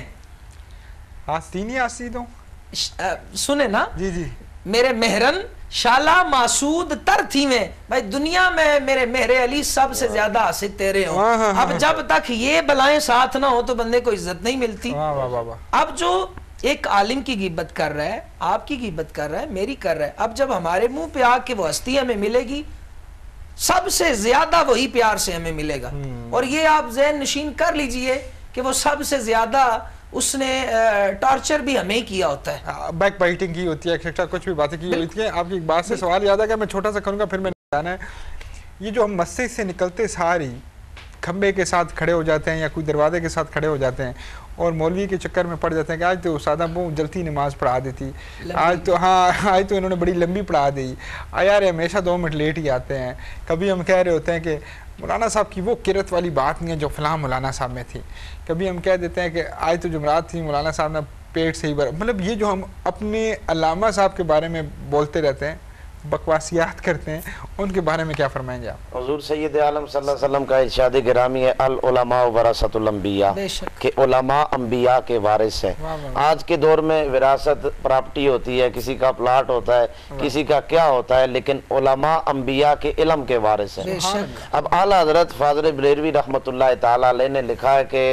[SPEAKER 1] حاسدین حاسد ہوں,
[SPEAKER 9] سنے نا,
[SPEAKER 1] جی جی,
[SPEAKER 9] میرے مہرن شالا معصود تر تھی میں. بھائی دنیا میں میرے مہر علی سب سے زیادہ حاسد تیرے ہوں. اب جب تک یہ بلائیں ساتھ نہ ہو تو بندے کو عزت نہیں ملتی. اب جو ایک عالم کی غیبت کر رہا ہے, آپ کی غیبت کر رہا ہے, میری کر رہا ہے, اب جب ہمارے منہ پہ آ کے وہ ہستی ہمیں ملے گی, سب سے زیادہ وہی پیار سے ہمیں ملے گا. اور یہ آپ ذہن نشین کر لیجئے کہ وہ سب سے زیادہ اس نے ٹارچر بھی ہمیں کیا ہوتا ہے,
[SPEAKER 1] بیک بائٹنگ کی ہوتی ہے, کچھ بھی باتیں کی ہوتی ہیں. آپ کی ایک بات سے سوال یاد ہے کہ میں چھوٹا سا کروں گا پھر میں جانا ہے. یہ جو ہم مسجد سے نکلتے ساری کھمبے کے ساتھ کھڑے ہو جاتے ہیں یا کوئی دروازے کے ساتھ کھڑے ہو جاتے ہیں اور مولوی کے چکر میں پڑ جاتے ہیں کہ آج تو استاد ابو جلتی نماز پڑھا دیتی, آج تو آج تو انہوں نے بڑی لمبی پڑھا دی, یار ہمیشہ 2 منٹ لیٹ ہی آتے ہیں. کبھی ہم کہہ رہے ہوتے ہیں کہ مولانا صاحب کی وہ قرت والی بات نہیں ہے جو فلاں مولانا صاحب میں تھی. کبھی ہم کہہ دیتے ہیں کہ آج تو جمعرات تھی, مولانا صاحب نے پیٹ سے ہی مطلب یہ جو ہم اپنے علامہ صاحب کے بارے میں بولتے رہتے ہیں बकवासियात करते हैं, उनके बारे में क्या फरमाएंगे आप?
[SPEAKER 7] हुजूर सैयद आलम सल्लल्लाहु अलैहि वसल्लम का इरशाद गिरामी है, अल उलमा वरासतुल अंबिया, कि उलमा अंबिया के वारिस है। आज के दौर में विरासत प्रॉपर्टी होती है, किसी का प्लाट होता है, किसी का क्या होता है, लेकिन उलमा अंबिया के इल्म के वारिस है। अब आला हजरत फादर बरेलवी रहमतुल्लाह ताला अलैह ने लिखा है कि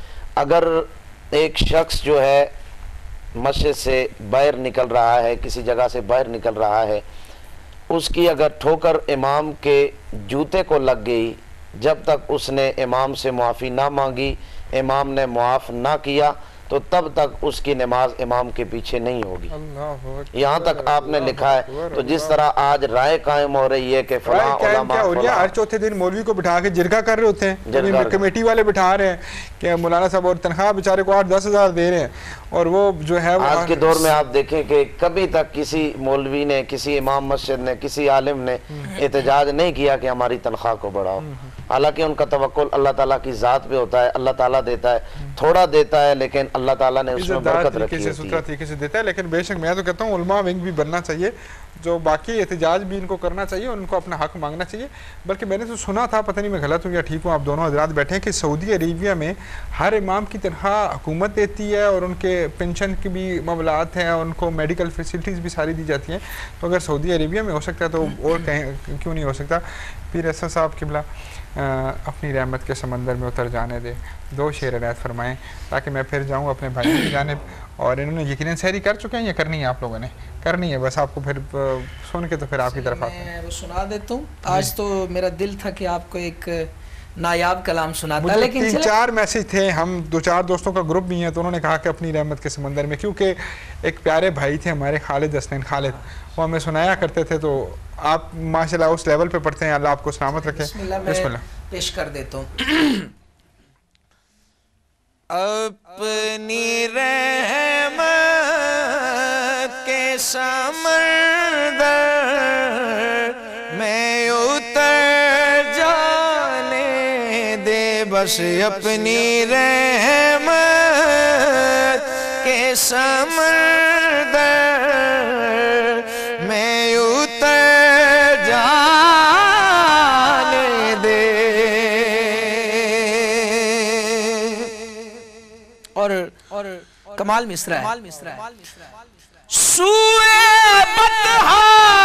[SPEAKER 7] अगर एक शख्स जो है मस्जिद से बाहर निकल रहा है, किसी जगह से बाहर निकल रहा है, उसकी अगर ठोकर इमाम के जूते को लग गई, जब तक उसने इमाम से मुआफ़ी ना मांगी, इमाम ने मुआफ़ ना किया, तो तब तक उसकी नमाज इमाम के पीछे नहीं होगी। यहाँ तक आपने लिखा है। तो जिस तरह आज राय कायम हो रही है कि फलां उलमा
[SPEAKER 1] हर चौथे दिन मौलवी को बिठा के जिरगा कर रहे होते हैं, कमेटी वाले बिठा रहे हैं कि मौलाना साहब, और तनख्वाह बेचारे को 8-10 हज़ार दे रहे हैं, और वो जो है
[SPEAKER 7] आज के दौर में आप देखें कि कभी तक किसी मौलवी ने, किसी इमाम मस्जिद ने, किसी आलिम ने एहतजाज नहीं किया कि हमारी तनख्वाह को बढ़ाओ। हालांकि उनका तवक्कुल अल्लाह ताला की ज़ात पे होता है, अल्लाह ताला देता है, थोड़ा देता है, लेकिन अल्लाह ताला ने उसमें बरकत रखी है,
[SPEAKER 1] सुथरा तरीके से देता है। लेकिन बेशक मैं तो कहता हूँ उलमा विंग भी बनना चाहिए, जो बाकी एहतजाज भी इनको करना चाहिए, उनको अपना हक मांगना चाहिए। बल्कि मैंने तो सुना था, पता नहीं मैं गलत हूँ या ठीक हूँ, आप दोनों हजरात बैठे हैं, कि सऊदी अरेबिया में हर इमाम की तनख्वाह हुकूमत देती है, और उनके पेंशन की भी मामलात हैं, उनको मेडिकल फैसिलिटीज़ भी सारी दी जाती हैं। तो अगर सऊदी अरेबिया में हो सकता है तो और कहीं क्यों नहीं हो सकता? पीर असद साहब किबला अपनी रहमत के समंदर में उतर जाने दे, 2 शेर इनायत फरमाएं ताकि मैं फिर जाऊं अपने भाइयों की जानिब। और इन्होंने यकीनन सहरी कर चुके हैं या करनी है? आप लोगों ने करनी है, बस आपको फिर सुन के तो फिर आपकी तरफ आते हैं।
[SPEAKER 9] मैं वो सुना देता हूँ। आज तो मेरा दिल था कि आपको एक नायाब कलाम सुनाता, लेकिन
[SPEAKER 1] 3-4 मैसेज थे, हम 2-4 दोस्तों का ग्रुप भी हैं, तो उन्होंने कहा कि अपनी रहमत के समंदर में, क्योंकि एक प्यारे भाई थे हमारे खालिद हसनैन खालिद, वो हमें सुनाया करते थे। तो आप माशाल्लाह उस लेवल पे पढ़ते हैं, अल्लाह आपको सलामत रखे।
[SPEAKER 9] बिस्मिल्लाह पेश कर देता हूँ। अपनी रहमत के समंदर में उतर जाने दे, बस अपनी रहमत के समंदर में उतर जाने दे। और कमाल मिसरा है, सूए बतहा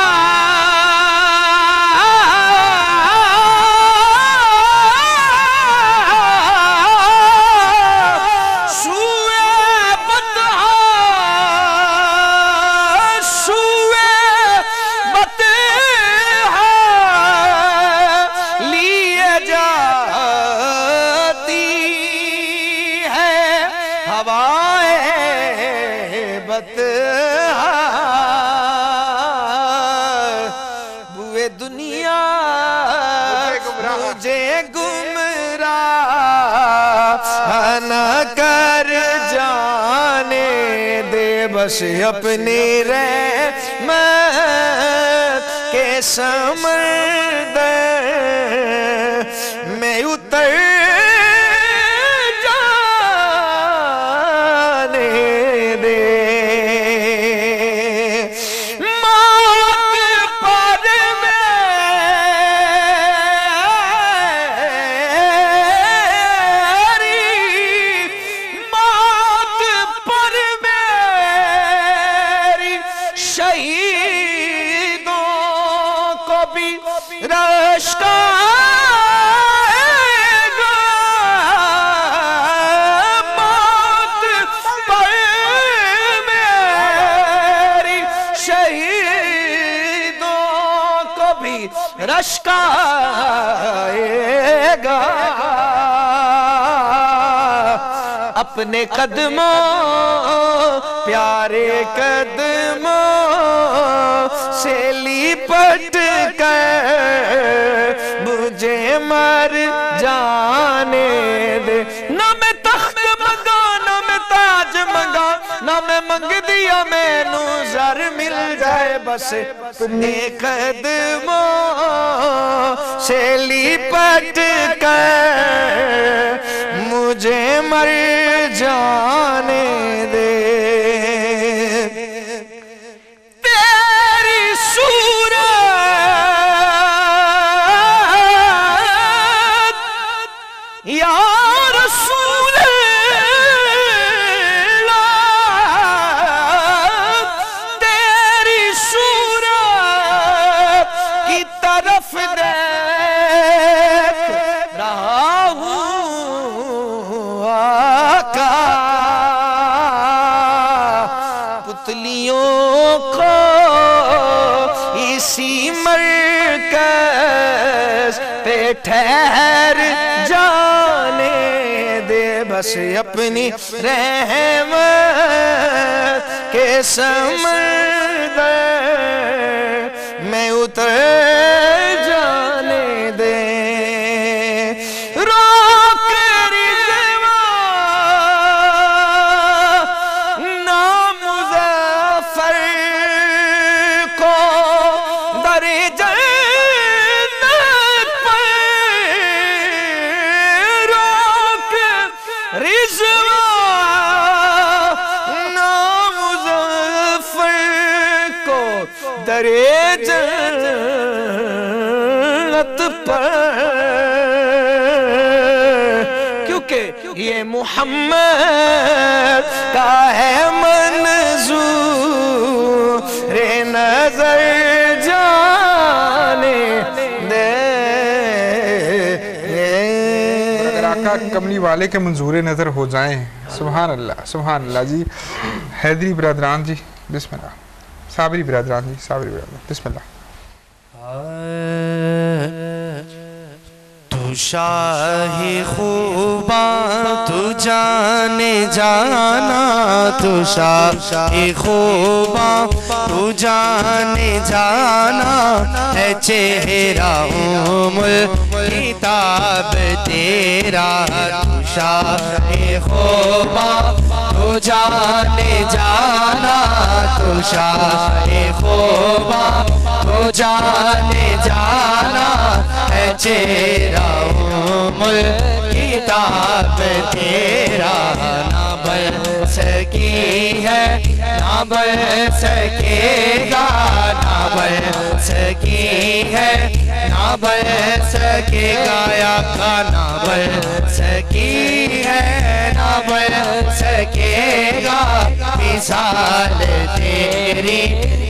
[SPEAKER 9] बस अपनी रहमत के समंदर में उतर जाने दे। मौत पर रश्काएगा अपने कदमों प्यारे कदमों से लिपट कर मुझे मर जाने दे। ना मैं तख्त मंगा ना मैं ताज मंगा ना मैं मंग दिया मैनू ज़र मिल जाए, बस अपने कदमों से लिपट कर मुझे मर जाने दे। तेरी सूरत پتلیوں کو اسی مرکز پہ ٹھہر جانے دے، بس اپنی رحمت کے سمندر میں اتر جانے دے۔ کیونکہ یہ محمد کا ہے منظور نظر جانے دے۔
[SPEAKER 1] اگر آقا کملی والے کے منظور نظر ہو جائیں، سبحان اللہ سبحان اللہ۔ جی حیدری برادران جی بسم اللہ، صابری برادران جی، صابری برادران بسم اللہ۔
[SPEAKER 2] تو شاہی خوباں تو جانے جانا، تو شاہی خوباں تو جانے جانا، ہے چہرہ کتاب تیرا۔ تو شاہی خوباں تو جانے جانا، تو شاہی خوباں تو جانے جانا، ہے چہرہ کتاب تیرا۔ نہ بن سکی ہے نہ بن سکے گا، نہ بن سکی ہے نہ بن سکے گا، یا کا نہ بن سکی ہے نہ بن سکے گا، مثال تیری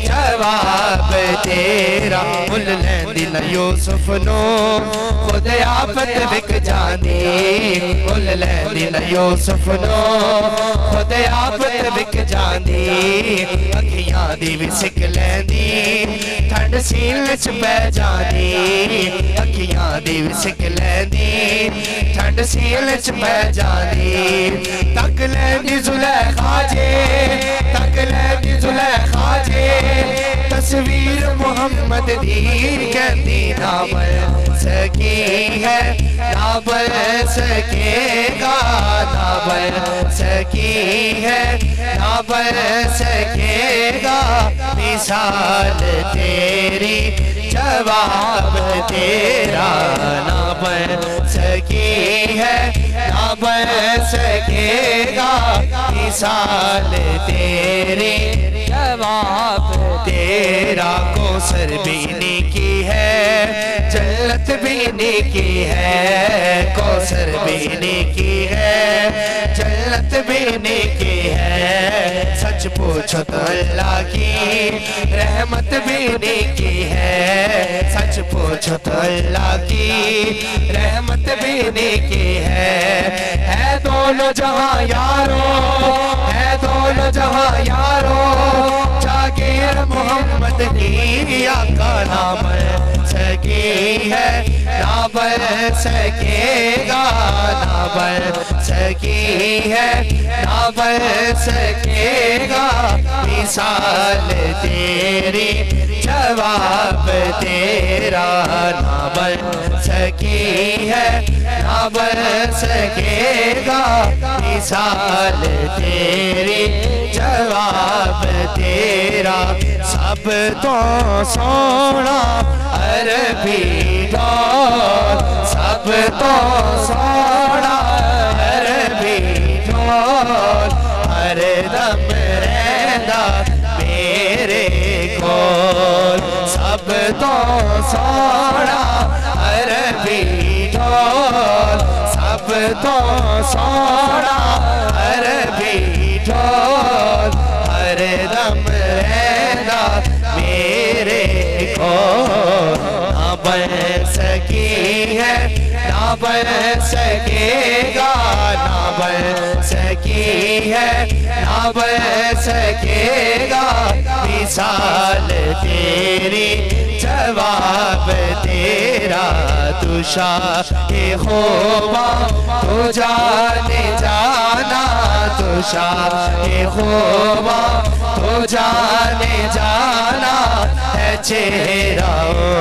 [SPEAKER 2] جواب تیرا۔ مل لیندی نہ یوسف نو خود آفت وک جاندی، مل لیندی نہ یوسف نو خود آفت وک جاندی، اکھیاں دی بھی سک لیندی ٹھنڈ سین وچ بہ جاندی، اکھیاں دی بھی سک لیندی ٹھنڈ سین وچ بہ جاندی۔ تک لیندی زلیخا جے، تک لیندی زلیخا جے، تصویر محمد دی کہندی نہ بن سکی ہے نہ بن سکے گا، نہ بن سکی ہے نہ بن سکے گا، مثال تیری جواب تیرا۔ نہ بن سکی ہے نہ بن سکے گا، مثال تیری جواب تیرا۔ کوثر بھی نیکی ہے جنت بھی نیکی ہے، کوثر بھی نیکی ہے جنت بھی نیکی ہے، سچ پوچھو تو اللہ کی رحمت بھی نیکی ہے، سچ پوچھو تو اللہ کی رحمت بھی نیکی ہے۔ ہے دونوں جہاں یارو، ہے دونوں جہاں یارو، جاگیر محمد کی آقا نہ بن سکی ہے نہ بن سکے گا، نہ بن سکی ہے نہ بن سکے گا، مثال تیری جواب تیرا۔ نہ بن سکی ہے نہ بن سکے گا، مثال تیری جواب تیرا۔ سب تو سونا عربی ڈول، سب تو سونا عربی ڈول، ہر دم رہندا میرے کول۔ سب تو سونا عربی ڈول، سب تو سونا عربی ڈول، ہر دم رہندا میرے کول۔ نہ بن سکی ہے نہ بن سکے گا نہ بن سکی ہے نہ بن سکے گا مثال تیری جواب تیرا تو شاہ خوبا تو جانے جانا تو شاہ خوبا تو جانے جانا ہے چہرہ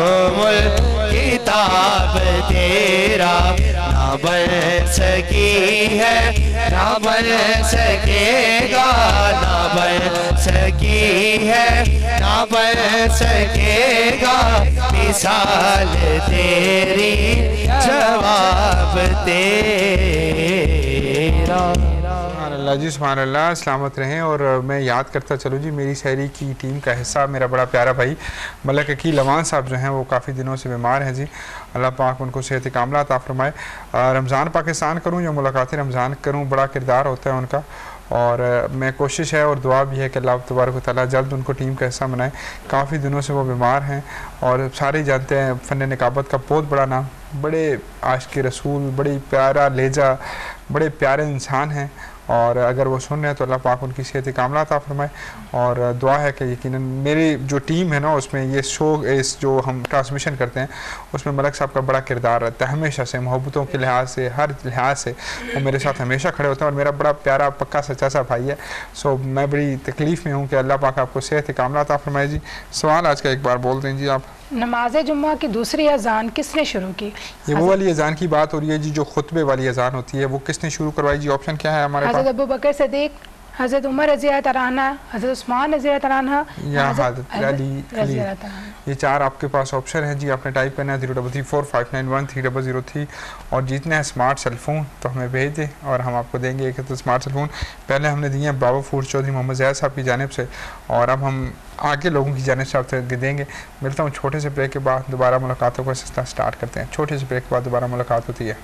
[SPEAKER 2] کتاب تیرا نہ بن سکی ہے نہ بن سکے گا نہ بن سکی ہے نہ بن سکے گا مثال تیری جواب تیرا۔
[SPEAKER 1] سبحان اللہ جی، سبحان اللہ، سلامت رہیں۔ اور میں یاد کرتا چلوں جی، میری سحری کی ٹیم کا حصہ میرا بڑا پیارا بھائی ملک عقیل امان صاحب جو ہیں وہ کافی دنوں سے بیمار ہیں جی، اللہ پاک ان کو صحت کاملہ عطا فرمائے۔ رمضان پاکستان کروں یا ملاقات رمضان کروں، بڑا کردار ہوتا ہے ان کا، اور میں کوشش ہے اور دعا بھی ہے کہ اللہ تبارک و تعالیٰ جلد ان کو ٹیم کا حصہ بنائے۔ کافی دنوں سے وہ بیمار ہیں اور سارے جانتے ہیں فن نقابت کا بہت بڑا نام، بڑے عاشق رسول، بڑی پیارا لہجہ، بڑے پیارے انسان ہیں، اور اگر وہ سن رہے ہیں تو اللہ پاک ان کی صحت کاملہ عطا فرمائے۔ اور دعا ہے کہ یقیناً میری جو ٹیم ہے نا اس میں یہ شو اس جو ہم ٹرانسمیشن کرتے ہیں اس میں ملک صاحب کا بڑا کردار رہتا ہے ہمیشہ سے، محبتوں کے لحاظ سے، ہر لحاظ سے وہ میرے ساتھ ہمیشہ کھڑے ہوتے ہیں، اور میرا بڑا پیارا پکا سچا سا بھائی ہے۔ سو میں بڑی تکلیف میں ہوں کہ اللہ پاک آپ کو صحت کاملہ عطا فرمائے جی۔ سوال آج کا ایک بار بول دیں جی آپ۔
[SPEAKER 8] نماز جمعہ کی دوسری اذان کس نے شروع کی؟
[SPEAKER 1] یہ وہ والی اذان کی بات ہو رہی ہے جی جو خطبے والی اذان ہوتی ہے، وہ کس نے شروع کروائی جی؟ آپشن کیا ہے ہمارے پاس؟
[SPEAKER 8] حضرت ابو بکر صدیق، حضرت عمر رضی اللہ عنہ، حضرت عثمان رضی اللہ عنہ
[SPEAKER 1] یا حضرت علی
[SPEAKER 8] رضی اللہ عنہ۔
[SPEAKER 1] یہ چار آپ کے پاس آپشن ہے جی، آپ نے ٹائپ کرنا ہے 03345913003 اور جیتنا ہے اسمارٹ سیل فون، تو ہمیں بھیج دیں اور ہم آپ کو دیں گے ایک اسمارٹ سیل فون۔ پہلے ہم نے دیے ہیں بابا فوڈ چودھری محمد زیاد صاحب کی جانب سے، اور اب ہم آگے لوگوں کی جانب سے آپ سے دیں گے۔ ملتا ہوں چھوٹے سے بریک کے بعد، دوبارہ ملاقاتوں کا سلسلہ سٹارٹ کرتے ہیں۔ چھوٹے سے بریک کے بعد دوبارہ ملاقات ہوتی ہے۔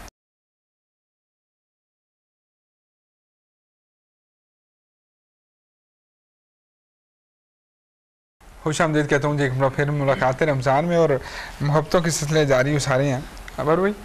[SPEAKER 1] خوش آمدید کہتا ہوں جی، ایک پھر ملاقات ہے رمضان میں، اور محبتوں کے سلسلے جاری سارے ہیں۔ ابر بھائی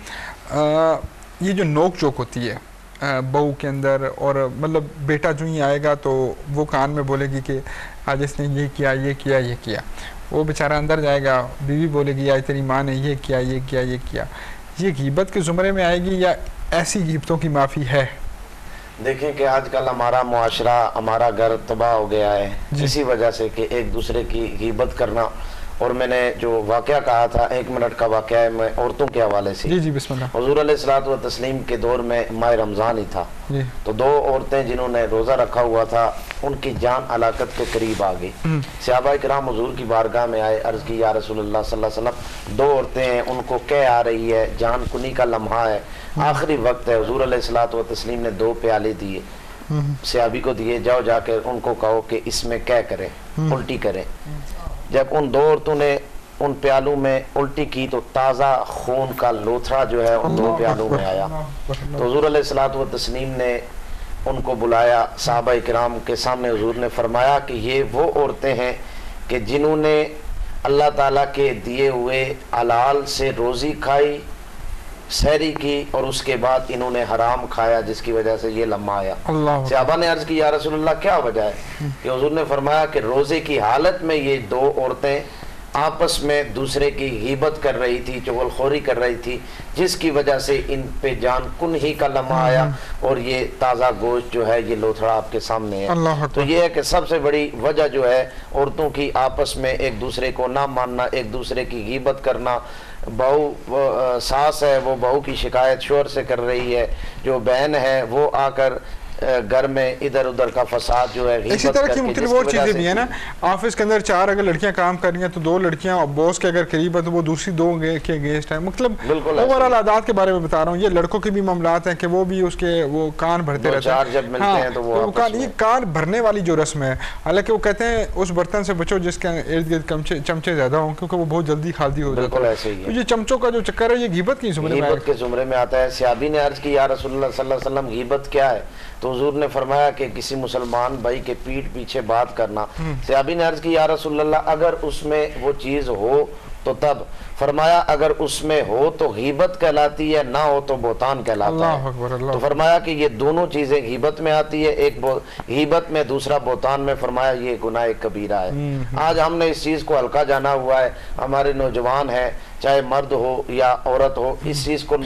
[SPEAKER 1] یہ جو نوک جوک ہوتی ہے بہو کے اندر، اور مطلب بیٹا جو ہی آئے گا تو وہ کان میں بولے گی کہ آج اس نے یہ کیا یہ کیا یہ کیا، وہ بیچارہ اندر جائے گا، بیوی بولے گی آج تیری ماں نے یہ کیا یہ کیا یہ کیا۔ یہ غیبت کے زمرے میں آئے گی یا ایسی غیبتوں کی معافی ہے؟
[SPEAKER 7] دیکھیں کہ آج کل ہمارا معاشرہ، ہمارا گھر تباہ ہو گیا ہے اسی وجہ سے کہ ایک دوسرے کی غیبت کرنا۔ اور میں نے جو واقعہ کہا تھا 1 منٹ کا واقعہ ہے، میں عورتوں کے حوالے سے۔
[SPEAKER 1] جی جی بسم اللہ۔
[SPEAKER 7] حضور علیہ الصلوۃ والتسلیم کے دور میں ماہ رمضان ہی تھا، تو 2 عورتیں جنہوں نے روزہ رکھا ہوا تھا ان کی جان ہلاکت کے قریب آ گئی۔ صحابہ کرام حضور کی بارگاہ میں آئے، عرض کی یا رسول اللہ صلی اللہ علیہ وسلم 2 عورتیں ہیں، ان کو کہہ آ رہی ہے، جان کنی کا لمحہ ہے، آخری وقت ہے۔ حضور علیہ الصلوۃ والتسلیم نے 2 پیالے دیے، صحابی کو دیے، جاؤ جا کے ان کو کہو کہ اس میں کیا کریں، الٹی کریں۔ جب ان 2 عورتوں نے ان پیالوں میں الٹی کی تو تازہ خون کا لوتھڑا جو ہے ان 2 پیالوں میں آیا۔ تو حضور علیہ الصلوۃ والتسلیم نے ان کو بلایا صحابہ کرام کے سامنے، حضور نے فرمایا کہ یہ وہ عورتیں ہیں کہ جنہوں نے اللہ تعالیٰ کے دیے ہوئے حلال سے روزی کھائی، سحری کی، اور اس کے بعد انہوں نے حرام کھایا جس کی وجہ سے یہ لمحہ آیا۔ صحابہ نے عرض کی یا رسول اللہ کیا وجہ ہے؟ کہ حضور نے فرمایا کہ روزے کی حالت میں یہ 2 عورتیں آپس میں دوسرے کی غیبت کر رہی تھی، چغل خوری کر رہی تھی، جس کی وجہ سے ان پہ جان کن ہی کا لمحہ آیا، اور یہ تازہ گوشت جو ہے یہ لوتھڑا آپ کے سامنے ہے۔ تو یہ ہے کہ سب سے بڑی وجہ جو ہے عورتوں کی آپس میں ایک دوسرے کو نہ ماننا، ایک دوسرے کی غیبت کرنا۔ بہو ساس ہے وہ بہو کی شکایت شوہر سے کر رہی ہے، جو بہن ہے وہ آ کر گھر میں ادھر ادھر کا فساد جو ہے غیبت
[SPEAKER 1] اسی طرح کی مختلف اور چیزیں بھی ہیں نا۔ آفس کے اندر 4 اگر لڑکیاں کام کر رہی ہیں تو 2 لڑکیاں بوس کے اگر قریب ہے تو وہ دوسری 2 کے اگینسٹ ہیں۔ مطلب اوورآل عادات کے بارے میں بتا رہا ہوں، یہ لڑکوں کے بھی معاملات ہیں کہ وہ بھی اس کے وہ کان بھرتے رہتے ہیں۔
[SPEAKER 7] جب ملتے ہیں تو وہ
[SPEAKER 1] یہ کان بھرنے والی جو رسم ہے، حالانکہ وہ کہتے ہیں اس برتن سے بچو جس کے ارد گرد چمچے زیادہ ہوں، کیونکہ وہ بہت جلدی خالی ہو جاتا ہے۔ تو یہ چمچوں کا جو چکر ہے یہ غیبت کی
[SPEAKER 7] زمرے میں آتا ہے۔ صحابی نے عرض کی یا رسول اللہ صلی اللہ علیہ وسلم غیبت کیا ہے؟ تو حضور نے فرمایا کہ کسی مسلمان بھائی کے پیٹھ پیچھے بات کرنا۔ صحابی نے عرض کی یا رسول اللہ اگر اس میں وہ چیز ہو تو تب فرمایا اگر اس میں ہو تو غیبت کہلاتی ہے، نہ ہو تو بہتان کہلاتا
[SPEAKER 1] اللہ
[SPEAKER 7] ہے۔
[SPEAKER 1] اکبر، اللہ
[SPEAKER 7] تو فرمایا کہ یہ دونوں چیزیں غیبت میں آتی ہے، ایک غیبت میں، دوسرا بہتان میں، فرمایا یہ گناہ کبیرہ ہے۔ آج ہم نے اس چیز کو ہلکا جانا ہوا ہے، ہمارے نوجوان ہیں چاہے مرد ہو یا عورت ہو، اس چیز کو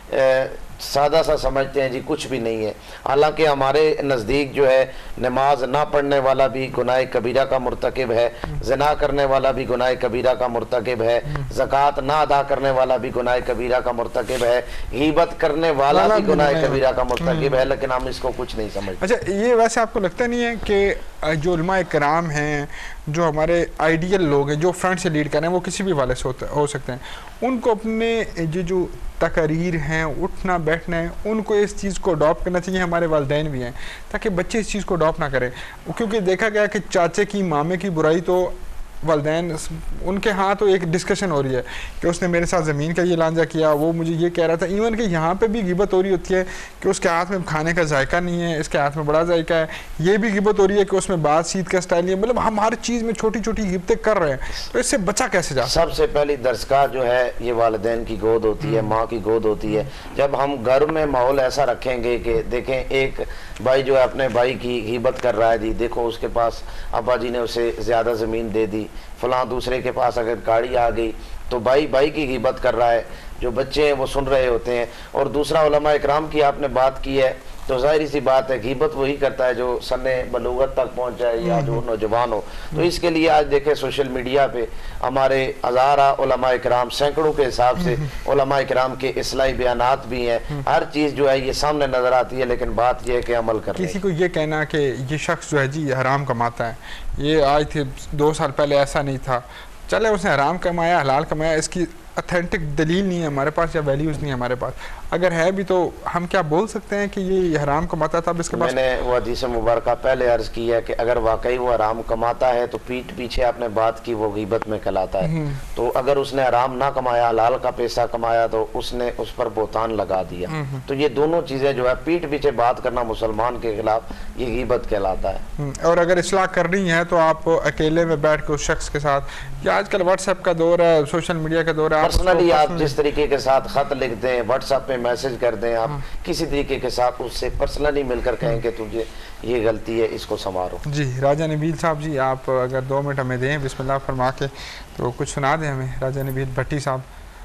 [SPEAKER 7] سادہ سا سمجھتے ہیں جی کچھ بھی نہیں ہے، حالانکہ ہمارے نزدیک جو ہے نماز نہ پڑھنے والا بھی گناہ کبیرہ کا مرتکب ہے، زنا کرنے والا بھی گناہ کبیرہ کا مرتکب ہے، زکوٰۃ نہ ادا کرنے والا بھی گناہ کبیرہ کا مرتکب ہے، غیبت کرنے والا بھی گناہ کبیرہ کا مرتکب ہے، لیکن ہم اس کو کچھ نہیں سمجھتے۔
[SPEAKER 1] اچھا، یہ ویسے آپ کو لگتا نہیں ہے کہ جو علماء کرام ہیں، جو ہمارے آئیڈیل لوگ ہیں، جو فرنٹ سے لیڈ کر رہے ہیں، وہ کسی بھی والے سے ہو سکتے ہیں، ان کو اپنے جو تقاریر ہیں، اٹھنا بیٹھنا ہے، ان کو اس چیز کو اڈاپٹ کرنا چاہیے، ہمارے والدین بھی ہیں، تاکہ بچے اس چیز کو اڈاپٹ نہ کریں، کیونکہ دیکھا گیا کہ چاچے کی مامے کی برائی تو والدین ان کے ہاں تو ایک ڈسکشن ہو رہی ہے کہ اس نے میرے ساتھ زمین کا یہ لانجہ کیا، وہ مجھے یہ کہہ رہا تھا، ایون کہ یہاں پہ بھی غیبت ہو رہی ہوتی ہے کہ اس کے ہاتھ میں کھانے کا ذائقہ نہیں ہے، اس کے ہاتھ میں بڑا ذائقہ ہے، یہ بھی غیبت ہو رہی ہے کہ اس میں بات چیت کا سٹائل نہیں ہے، مطلب ہم ہر چیز میں چھوٹی چھوٹی غیبتیں کر رہے ہیں، تو اس سے بچہ کیسے جا؟
[SPEAKER 7] سب سے پہلی درسگاہ جو ہے یہ والدین کی گود ہوتی ہے، ماں کی گود ہوتی ہے۔ جب ہم گھر میں ماحول ایسا رکھیں گے کہ دیکھیں ایک بھائی جو ہے اپنے بھائی کی غیبت کر رہا ہے، جی دیکھو اس کے پاس ابا جی نے اسے زیادہ زمین دے دی، فلاں دوسرے کے پاس اگر گاڑی آ گئی تو بھائی کی غیبت کر رہا ہے، جو بچے ہیں وہ سن رہے ہوتے ہیں۔ اور دوسرا علماء اکرام کی آپ نے بات کی ہے تو ظاہری سی بات ہے غیبت وہی کرتا ہے جو سن بلوغت تک پہنچ جائے یا جو نوجوان ہو، تو اس کے لیے آج دیکھیں سوشل میڈیا پہ ہمارے ہزارہ علماء اکرام، سینکڑوں کے حساب سے علماء اکرام کے اصلاحی بیانات بھی ہیں، ہر چیز جو ہے یہ سامنے نظر آتی ہے، لیکن بات یہ ہے کہ عمل کرنے۔
[SPEAKER 1] کسی کو یہ کہنا کہ یہ شخص جو ہے جی یہ حرام کماتا ہے، یہ آج تھے 2 سال پہلے ایسا نہیں تھا، چلے اس نے حرام کمایا حلال کمایا، اس کی اتھینٹک دلیل نہیں ہے ہمارے پاس یا ویلیوز نہیں ہے ہمارے پاس، اگر ہے بھی تو ہم کیا بول سکتے ہیں کہ یہ حرام کماتا تھا؟ اب اس کے پاس
[SPEAKER 7] میں نے وہ حدیث مبارکہ پہلے عرض کی ہے کہ اگر واقعی وہ حرام کماتا ہے تو پیٹھ پیچھے آپ نے بات کی وہ غیبت میں کہلاتا ہے، تو اگر اس نے حرام نہ کمایا حلال کا پیسہ کمایا تو اس نے اس پر بہتان لگا دیا، تو یہ دونوں چیزیں جو ہے پیٹھ پیچھے بات کرنا مسلمان کے خلاف یہ غیبت کہلاتا ہے۔
[SPEAKER 1] اور اگر اصلاح کرنی ہے تو آپ اکیلے میں بیٹھ کے اس شخص کے ساتھ، یا آج کل واٹس ایپ کا دور ہے، سوشل میڈیا کا دور ہے،
[SPEAKER 7] پرسنلی آپ جس طریقے کے ساتھ خط لکھ دیں، واٹس ایپ پہ میسج کر دیں، آپ کسی طریقے کے ساتھ اس سے پرسنلی مل کر کہیں کہ تجھے یہ غلطی ہے، اس کو سنوارو۔
[SPEAKER 1] جی راجہ نبیل صاحب جی، آپ اگر 2 منٹ ہمیں دیں بسم اللہ فرما کے تو کچھ سنا دیں ہمیں، راجہ نبیل بھٹی صاحب۔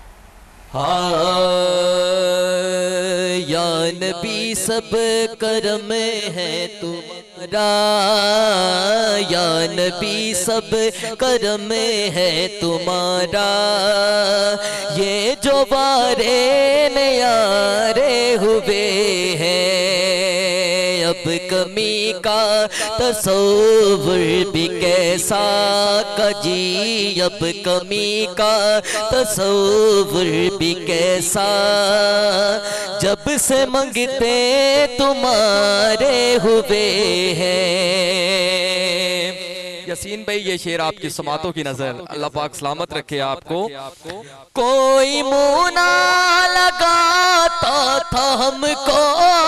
[SPEAKER 6] یا نبی سب کرم ہے تمہارا، یا نبی سب کرم ہے تمہارا، یہ جو بارے نیارے ہوئے ہیں، اب کمی کا تصور بھی کیسا کا جی، اب کمی کا تصور بھی کیسا، جب سے منگتے تمہارے ہوئے ہیں۔
[SPEAKER 5] یاسین بھائی یہ شعر آپ کی سماعتوں کی نظر، اللہ پاک سلامت رکھے آپ کو۔
[SPEAKER 6] کوئی منہ نہ لگاتا تھا ہم کو،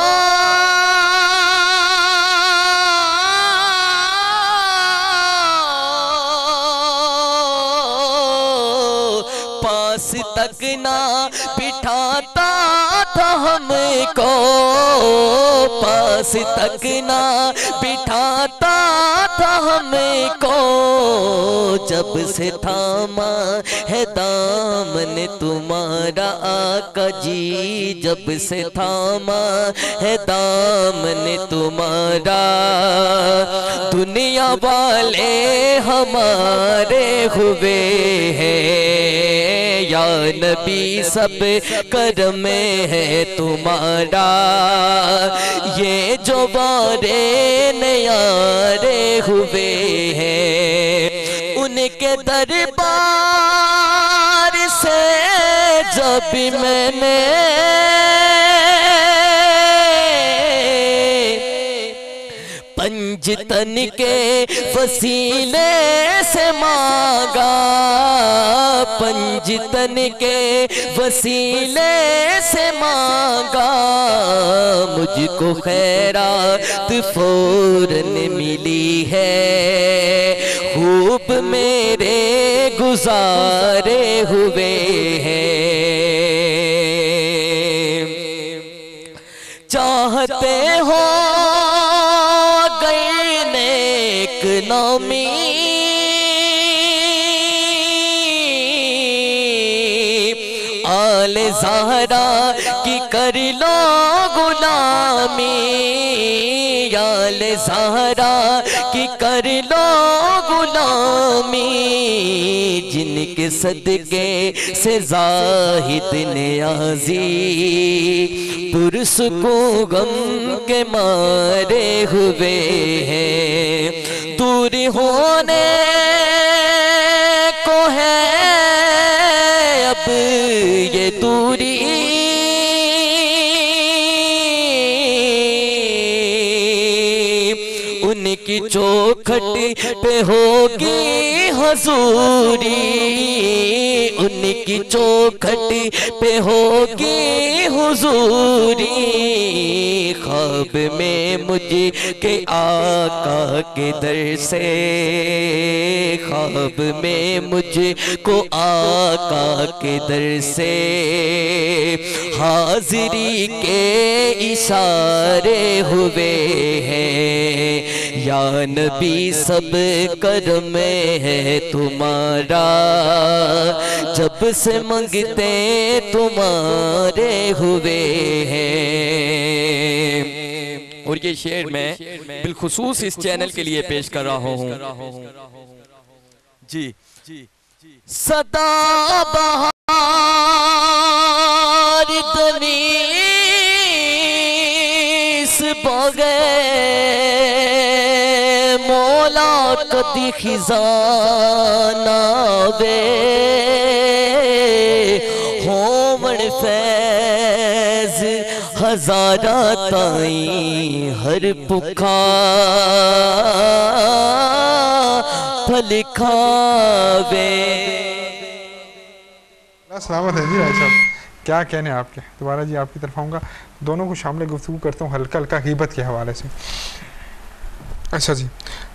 [SPEAKER 6] پاس تک نہ بٹھاتا تھا ہم کو، پاس تک نہ بٹھاتا تھا ہم کو، جب سے تھاما ہے دامن تمہارا آقا جی، جب سے تھاما ہے دامن تمہارا، دنیا والے ہمارے ہوئے ہیں، یا نبی سب کرم ہے تمہارا، یہ جو بارے نیارے ہوئے ہیں، ان کے دربار سے جب میں نے پنجتن کے وسیلے سے مانگا، پنجتن کے وسیلے سے مانگا، مجھ کو خیرات فوراً ملی ہے، خوب میرے गुजारे हुए हैं। चाहते हो गए नेक नामी, आले ज़हरा की कर लो गुलामी, आले ज़हरा की कर लो गुलामी, जिनके सदके से ज़ाहिद नियाज़ी पुरसुकून गम के मारे हुए हैं। दूर होने को है अब ये दूरी, उनकी चौखट पे होगी हजूरी, उनकी चौखट पे होगी हुजूरी। ख्वाब में मुझे के आका के दर से, ख्वाब में मुझे को आका के दर से हाजिरी के इशारे हुए हैं। या नबी सब करम है तुम्हारा, जब से मंगते तुम्हारे हुए हैं। और ये शेर मैं बिलखुसूस इस चैनल के लिए पेश कर रहा हूँ जी। सदा बहार दनीस बगे मौला कदी खिजाना वे, होमन फैज हजारा ताई हर पुखा फल खावे।
[SPEAKER 1] सलामत है जी भाई साहब, क्या कहने आपके। दोबारा जी आपकी तरफ आऊँगा, दोनों को शामिल गुफ्तगू करता हूँ हल्का हल्का गीबत के हवाले से। अच्छा जी,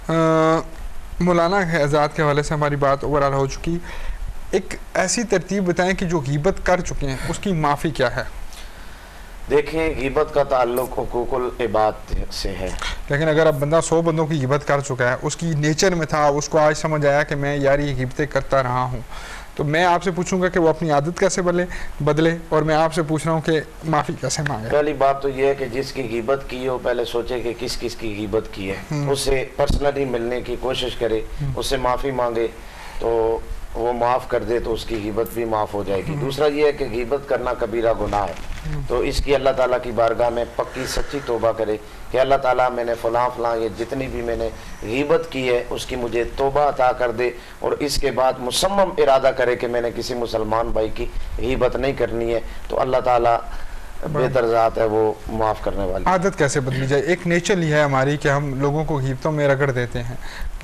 [SPEAKER 1] मौलाना आज़ाद के हवाले से हमारी बात ओवरऑल हो चुकी। एक ऐसी तरतीब बताएं कि जो गीबत कर चुके हैं उसकी माफ़ी क्या है।
[SPEAKER 7] देखें, गीबत का ताल्लुक हुकूकुल इबाद से है,
[SPEAKER 1] लेकिन अगर अब बंदा 100 बंदों की गीबत कर चुका है, उसकी नेचर में था, उसको आज समझ आया कि मैं यार ये गीबतें करता रहा हूँ, तो मैं आपसे पूछूंगा कि वो अपनी आदत कैसे बदले, और मैं आपसे पूछ रहा हूँ कि माफ़ी कैसे मांगे।
[SPEAKER 7] पहली बात तो ये है कि जिसकी गीबत की हो पहले सोचे कि किस किस की गीबत की है, उससे पर्सनली मिलने की कोशिश करे, उससे माफ़ी मांगे तो वो माफ़ कर दे तो उसकी गीबत भी माफ़ हो जाएगी। दूसरा ये है कि गीबत करना कबीरा गुनाह है, तो इसकी अल्लाह ताला की बारगाह में पक्की सच्ची तौबा करे कि अल्लाह ताला मैंने फ़लाँ ये जितनी भी मैंने गीबत की है उसकी मुझे तौबा अता कर दे, और इसके बाद मुसम्मम इरादा करे कि मैंने किसी मुसलमान भाई की गीबत नहीं करनी है, तो अल्लाह ताला बेहतर ज़ात है, वो माफ़ करने वाली।
[SPEAKER 1] आदत कैसे बदली जाए। एक नेचर ही है हमारी कि हम लोगों को गीबतों में रगड़ देते हैं।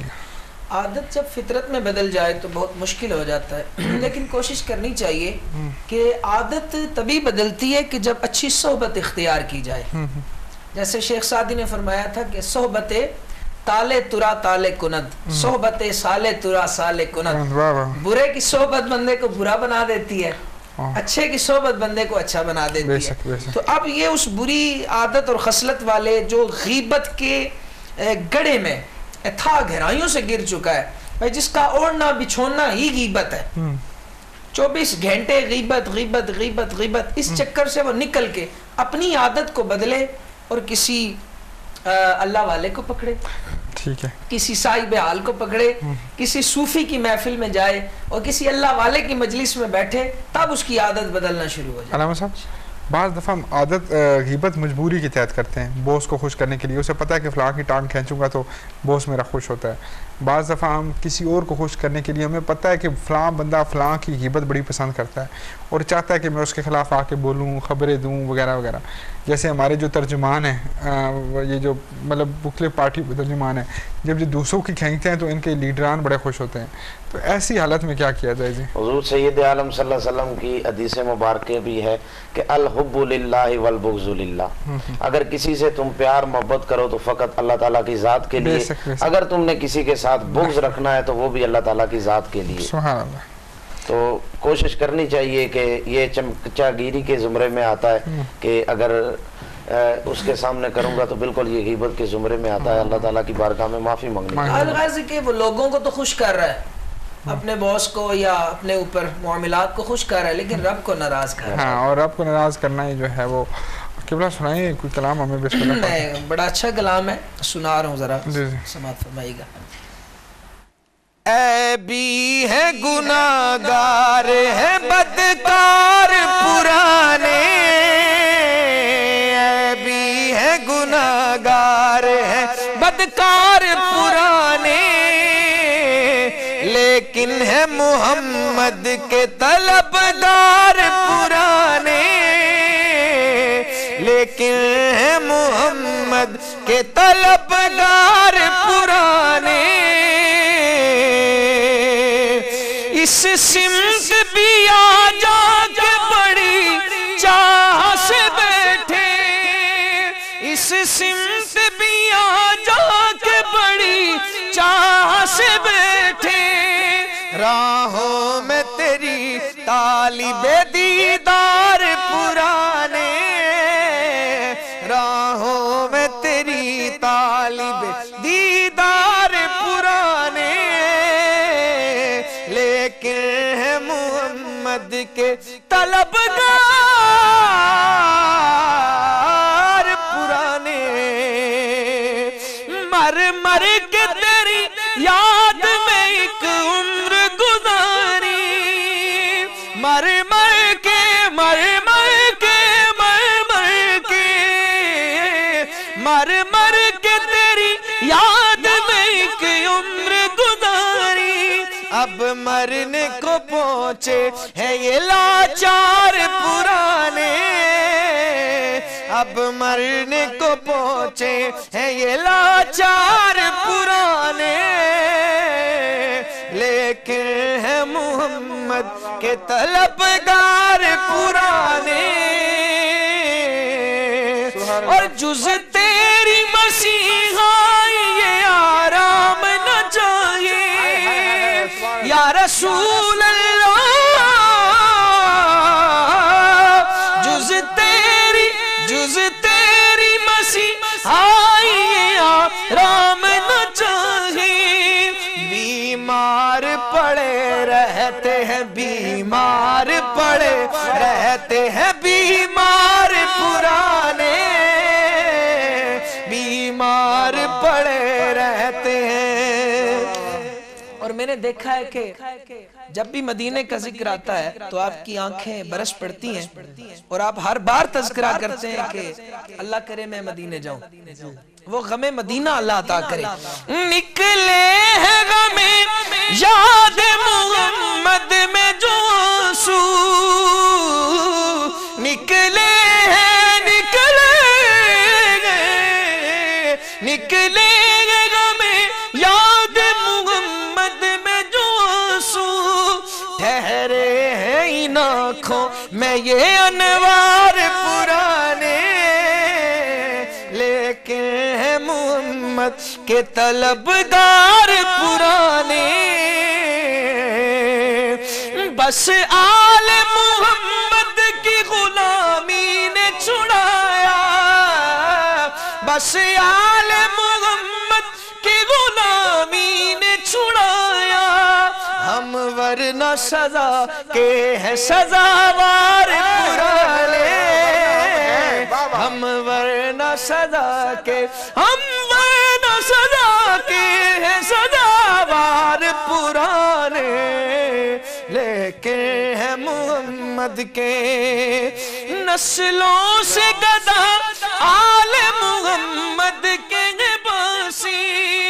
[SPEAKER 9] आदत जब फितरत में बदल जाए तो बहुत मुश्किल हो जाता है, लेकिन कोशिश करनी चाहिए कि आदत तभी बदलती है कि जब अच्छी सोहबत इख्तियार की जाए। जैसे शेख सादी ने फरमाया था कि सोहबत ताले तुरा ताले कुनद, सोहबत साले तुरा साले कुनद। बुरे की सोहबत बंदे को बुरा बना देती है, अच्छे की सोहबत बंदे को अच्छा बना देती है। तो अब ये उस बुरी आदत और खसलत वाले जो गीबत के गड्ढे में था गहराइयों से गिर चुका है भाई, जिसका ओढ़ना बिछोना ही गीबत है, 24 घंटे गीबत गीबत गीबत गीबत, इस चक्कर से वो निकल के अपनी आदत को बदले और किसी अल्लाह वाले को पकड़े,
[SPEAKER 1] ठीक है, किसी
[SPEAKER 9] साहिब हाल को पकड़े, किसी सूफी की महफिल में जाए और किसी अल्लाह वाले की मजलिस में बैठे, तब उसकी आदत बदलना शुरू हो जाए।
[SPEAKER 1] अलामा साहब, बाज़ दफ़ा हम आदत गीबत मजबूरी के तहत करते हैं, बॉस को खुश करने के लिए। उसे पता है कि फ़लाँ की टांग खींचूंगा तो बॉस मेरा खुश होता है। बाज़ दफ़ा हम किसी और को खुश करने के लिए, हमें पता है कि फ़लाँ बंदा फ़लाँ की गीबत बड़ी पसंद करता है और चाहता है कि मैं उसके ख़िलाफ़ आके बोलूँ, ख़बरें दूँ वगैरह वगैरह। जैसे हमारे जो तर्जुमान हैं, ये जो मतलब मुख्तलिफ पार्टी तर्जुमान हैं, जब ये दूसरों की खींचते हैं तो इनके लीडरान बड़े खुश होते हैं। तो ऐसी हालत में क्या किया जाए जी।
[SPEAKER 7] हुज़ूर सैयद आलम सल्लल्लाहु अलैहि वसल्लम की हदीस मुबारक भी है कि अल हुब्बु लिल्लाहि वल बुग़्ज़ु लिल्लाह। अगर किसी से तुम प्यार मोहब्बत करो तो फ़कत अल्लाह ताला की ज़ात के लिए, अगर तुमने किसी के साथ बुग़्ज़ रखना है तो वो भी अल्लाह ताला की ज़ात के लिए।
[SPEAKER 1] सुभान अल्लाह।
[SPEAKER 7] तो कोशिश करनी चाहिए कि ये चमचागिरी के ज़ुमरे में आता है कि अगर उसके सामने करूंगा तो बिल्कुल ये गीबत के ज़ुमरे में आता है। अल्लाह ताला की बारगाह में माफ़ी मांगनी चाहिए।
[SPEAKER 9] अलगाज़ी के वो लोगों को तो खुश कर रहा है, अपने बॉस को या अपने ऊपर मामलात को खुश कर रहा है, लेकिन रब को नाराज कर रहा है।
[SPEAKER 1] हाँ, और रब को नाराज करना ही जो है वो। किबला सुनाइए कोई कलाम हमें बिस्मिल्लाह।
[SPEAKER 9] मैं बड़ा अच्छा कलाम है, सुना रहा हूँ, जरा
[SPEAKER 1] जी जी
[SPEAKER 9] समाअत फरमाइएगा।
[SPEAKER 2] ऐबी है गुनाहगार है बदकार पुराने, ऐबी है गुनाहगार है बदकार पुराने, लेकिन है मोहम्मद के तलबगार पुराने, लेकिन है मोहम्मद के तलबगार पुराने। इस सिमत भी आ जाके बड़ी चाह से बैठे, इस सिमत भी आ जाके बड़ी चाह से बैठे, राहों में तेरी तालिबे दीदार पुराने, राहों में तेरी तालिबे दीदार पुराने, लेकिन है मोहम्मद के तलबगार पुराने। मर मर के तेरी याद में एक उम्र गुजारी, मर मर के मर मर के मर मर के मर मर के तेरी याद में एक उम्र गुजारी। अब मरने को पहुंचे हैं ये लाचार पुराने, अब मरने को पहुंचे हैं ये लाचार पुराने, लेकिन है मोहम्मद के तलबगार पुराने। और जुज तेरी मसीहा ये आराम न चाहिए या रसूल अल्लाह, जुज तेरी मसीहा ये आराम न चाहिए। बीमार पड़े रहते हैं, बीमार पड़े रहते हैं बीमार पुराने, बीमार पड़े रहते हैं।
[SPEAKER 9] और मैंने देखा है कि जब भी मदीने का जिक्र आता है तो आपकी आंखें बरस पड़ती हैं और आप हर बार तज़किरा करते हैं कि अल्लाह करे मैं मदीने जाऊं, वो गमे मदीना अल्लाह अता करे।
[SPEAKER 2] निकले हैं गमे याद मोहम्मद में जो आंसू, निकले हैं निकले निकले गमे याद मोहम्मद में जो आंसू, ठहरे हैं इन आँखों में ये अनवार पुराने, लेकिन है मोहम्मद के तलबगार पुराने। बस आले मोहम्मद की गुलामी ने छुड़ाया, बस आले मोहम्मद की गुलामी ने छुड़ाया, हम वरना सजा के हैं सजावार पुराने, हम वरना सजा के हम वरना सजा के हैं सजावार पुराने, लेकिन है मोहम्मद के नस्लों से गदा आले मोहम्मद के बासी,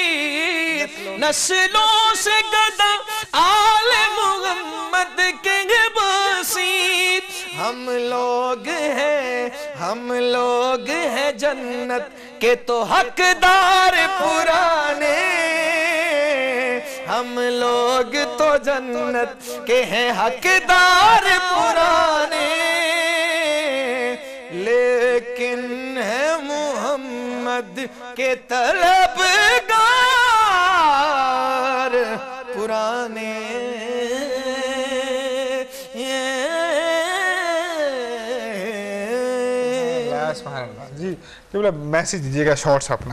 [SPEAKER 2] नस्लों से गदा आले मोहम्मद के बासी। हम लोग हैं जन्नत के तो हकदार पुराने, हम लोग तो जन्नत के हैं हकदार पुराने, لیکن ہے محمد کے طلبگار پرانے
[SPEAKER 1] جی میسج دیجیے گا شارٹس اپنا.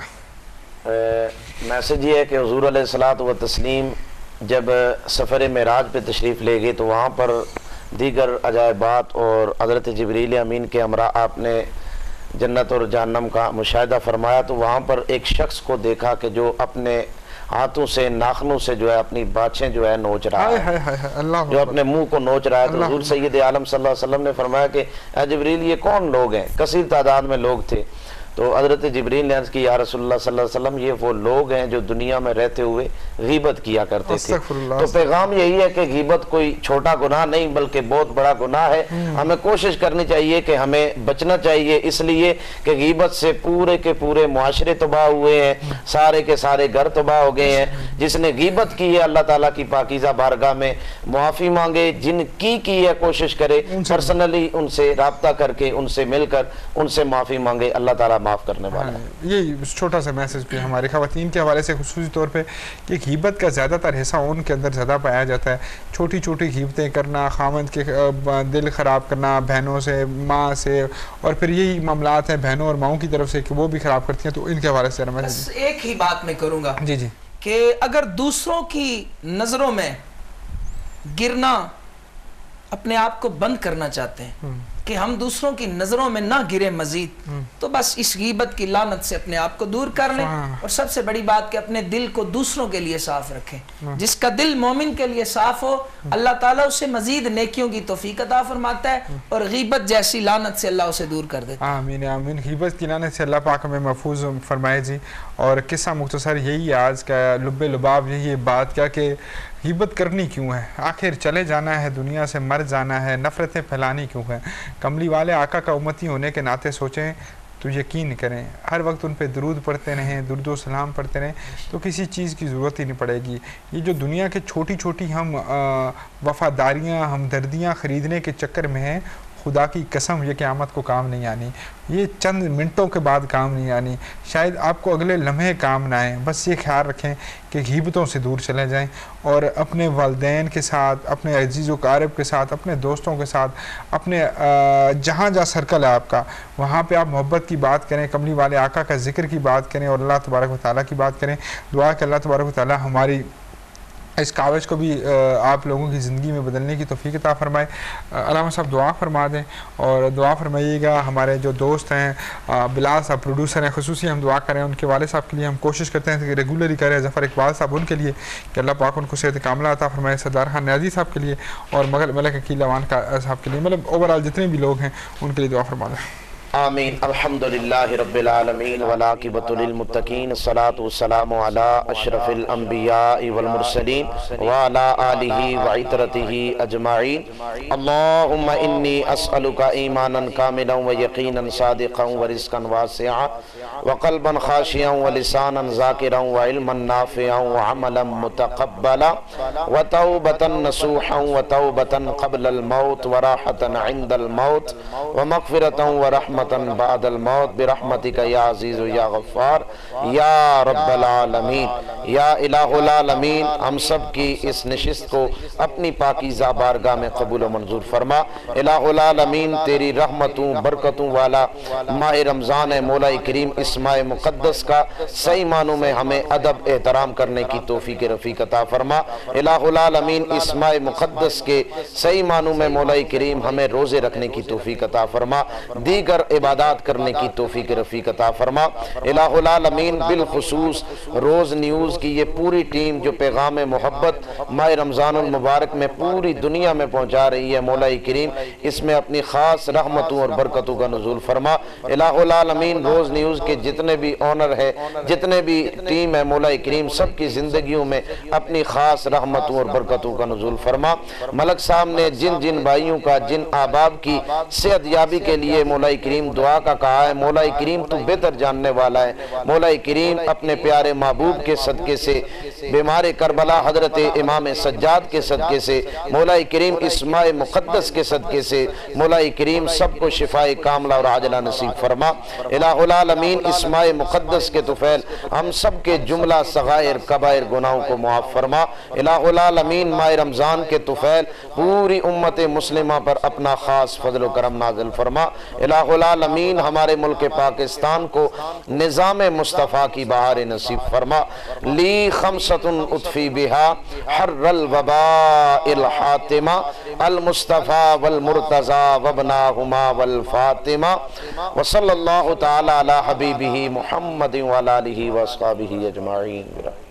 [SPEAKER 7] میسج یہ ہے کہ حضور علیہ الصلوۃ والتسلیم جب سفر معراج پہ تشریف لے گئے تو وہاں پر دیگر عجائبات اور حضرت جبریل امین کے ہمراہ آپ نے جنت اور جہنم کا مشاہدہ فرمایا. تو وہاں پر ایک شخص کو دیکھا کہ جو اپنے ہاتھوں سے ناخنوں سے جو ہے اپنی باچھیں جو ہے نوچ رہا ہے, جو اپنے منہ کو نوچ رہا ہے. تو حضور سید عالم صلی اللہ علیہ وسلم نے فرمایا کہ اے جبریل یہ کون لوگ ہیں؟ کثیر تعداد میں لوگ تھے. تو حضرت جبریل نے عرض کی یا رسول اللہ صلی اللہ علیہ وسلم یہ وہ لوگ ہیں جو دنیا میں رہتے ہوئے غیبت کیا کرتے تھے. تو پیغام یہی ہے کہ غیبت کوئی چھوٹا گناہ نہیں بلکہ بہت بڑا گناہ ہے. ہمیں کوشش کرنی چاہیے کہ ہمیں بچنا چاہیے, اس لیے کہ غیبت سے پورے کے پورے معاشرے تباہ ہوئے ہیں, سارے کے سارے گھر تباہ ہو گئے ہیں. جس نے غیبت کی ہے اللہ تعالیٰ کی پاکیزہ بارگاہ میں معافی مانگے, جن کی ہے کوشش کرے پرسنلی ان سے رابطہ کر کے ان سے مل کر ان سے معافی مانگے, اللہ تعالیٰ معاف کرنے والا ہے.
[SPEAKER 1] یہ چھوٹا سا میسج بھی ہمارے خواتین کے حوالے سے خصوصی طور پہ کہ غیبت کا زیادہ تر حصہ ان کے اندر زیادہ پایا جاتا ہے. چھوٹی چھوٹی غیبتیں کرنا, خامند کے دل خراب کرنا بہنوں سے, ماں سے, اور پھر یہی معاملات ہیں بہنوں اور ماؤں کی طرف سے کہ وہ بھی خراب کرتی ہیں. تو ان کے حوالے سے
[SPEAKER 9] بس ایک ہی بات میں کروں گا
[SPEAKER 1] جی جی
[SPEAKER 9] کہ اگر دوسروں کی نظروں میں گرنا اپنے آپ کو بند کرنا چاہتے ہیں کہ ہم دوسروں کی نظروں میں نہ گرے مزید, تو بس اس غیبت کی لعنت سے اپنے آپ کو دور کر لیں. اور سب سے بڑی بات کہ اپنے دل کو دوسروں کے لیے صاف رکھیں. جس کا دل مومن کے لیے صاف ہو اللہ تعالیٰ اسے مزید نیکیوں کی توفیق عطا فرماتا ہے اور غیبت جیسی لعنت سے اللہ اسے دور کر دیتا ہے.
[SPEAKER 1] آمین آمین. غیبت کی لعنت سے اللہ پاک ہمیں محفوظ فرمائے جی. اور قصہ مختصر یہی آج کا لب لباب یہی بات کیا کہ غیبت کرنی کیوں ہے؟ آخر چلے جانا ہے, دنیا سے مر جانا ہے, نفرتیں پھیلانی کیوں ہیں؟ کملی والے آقا کا امتی ہونے کے ناطے سوچیں تو یقین کریں, ہر وقت ان پہ درود پڑھتے رہیں, درود و سلام پڑھتے رہیں تو کسی چیز کی ضرورت ہی نہیں پڑے گی. یہ جو دنیا کے چھوٹی چھوٹی ہم وفاداریاں, ہمدردیاں خریدنے کے چکر میں ہیں, خدا کی قسم یہ قیامت کو کام نہیں آنی, یہ چند منٹوں کے بعد کام نہیں آنی, شاید آپ کو اگلے لمحے کام نہ آئیں. بس یہ خیال رکھیں کہ غیبتوں سے دور چلے جائیں اور اپنے والدین کے ساتھ, اپنے عزیز و اقارب کے ساتھ, اپنے دوستوں کے ساتھ, اپنے جہاں سرکل ہے آپ کا وہاں پہ آپ محبت کی بات کریں, کملی والے آقا کا ذکر کی بات کریں اور اللہ تبارک و تعالیٰ کی بات کریں. دعا کہ اللہ تبارک و تعالیٰ ہماری اس کاوش کو بھی آپ لوگوں کی زندگی میں بدلنے کی توفیق عطا فرمائے. علامہ صاحب دعا فرما دیں اور دعا فرمائیے گا ہمارے جو دوست ہیں بلال صاحب پروڈیوسر ہیں, خصوصی ہم دعا کریں ان کے والد صاحب کے لیے. ہم کوشش کرتے ہیں کہ ریگولرلی کریں ظفر اقبال صاحب ان کے لیے کہ اللہ پاک ان کو صحت کاملہ عطا فرمائے, سردار خان نیازی صاحب کے لیے اور ملک عقیل اوان صاحب کے لیے, مطلب اوورال جتنے بھی لوگ ہیں ان کے لیے دعا فرما دیں.
[SPEAKER 7] آمین. الحمدللہ رب العالمین والعاقبۃ للمتقین, الصلاۃ والسلام علی اشرف الانبیاء والمرسلین وعلی آلہ وعطرتہ اجمعین. اللہم انی اسألک ایمانا کاملا ویقینا صادقا ورزقا واسعا وقلبا خاشعا ولسانا ذاکرا وعلما نافعا وعملا متقبلا وتوبة نصوحا وتوبة قبل الموت وراحة عند الموت ومغفرة ورحمة بعد الموت برحمتک یا عزیز یا غفار یا رب العالمین. یا الہ العالمین ہم سب کی اس نشست کو اپنی پاکیزہ بارگاہ میں قبول و منظور فرما. الہ العالمین تیری رحمتوں برکتوں والا ماہ رمضان ہے, مولا کریم اس ماہ مقدس کا صحیح معنوں میں ہمیں ادب احترام کرنے کی توفیق رفیق عطا فرما. الہ العالمین اس ماہ مقدس کے صحیح معنوں میں مولا کریم ہمیں روزے رکھنے کی توفیق عطا فرما, دیگر عبادات کرنے کی توفیق رفیق عطا فرما. الہ العالمین بالخصوص روز نیوز کی یہ پوری ٹیم جو پیغام محبت ماہ رمضان المبارک میں پوری دنیا میں پہنچا رہی ہے, مولا کریم اس میں اپنی خاص رحمتوں اور برکتوں کا نزول فرما. الہ العالمین روز نیوز کے جتنے بھی آنر ہے, جتنے بھی ٹیم ہے, مولا کریم سب کی زندگیوں میں اپنی خاص رحمتوں اور برکتوں کا نزول فرما. ملک صاحب نے جن جن بھائیوں کا, جن احباب کی صحت یابی کے لیے مولا کریم دعا کا کہا ہے, مولا کریم تو بہتر جاننے والا ہے. مولا کریم اپنے پیارے محبوب کے صدقے سے بیمار کربلا حضرت امام سجاد کے صدقے سے، مولا کریم اسماء مقدس کے صدقے سے مولا کریم سب کو شفاء کاملہ اور عاجلہ نصیب فرما۔ الہ العالمین اسماء مقدس کے طفیل ہم سب کے جملہ صغائر کبائر گناہوں کو معاف فرما۔ الہ العالمین ماہ رمضان کے طفیل پوری امت مسلمہ پر اپنا خاص فضل و کرم نازل فرما۔ الہ العالمین ہمارے ملک پاکستان کو نظام مصطفیٰ کی بہار نصیب فرما۔ لی خمسۃ اطفی بہا حر الوباء الحاتمہ المصطفیٰ والمرتضی وابناہما والفاطمہ وصلی اللہ تعالی علی حبیبہ محمد وعلی آلہ واصحابہ اجمعین۔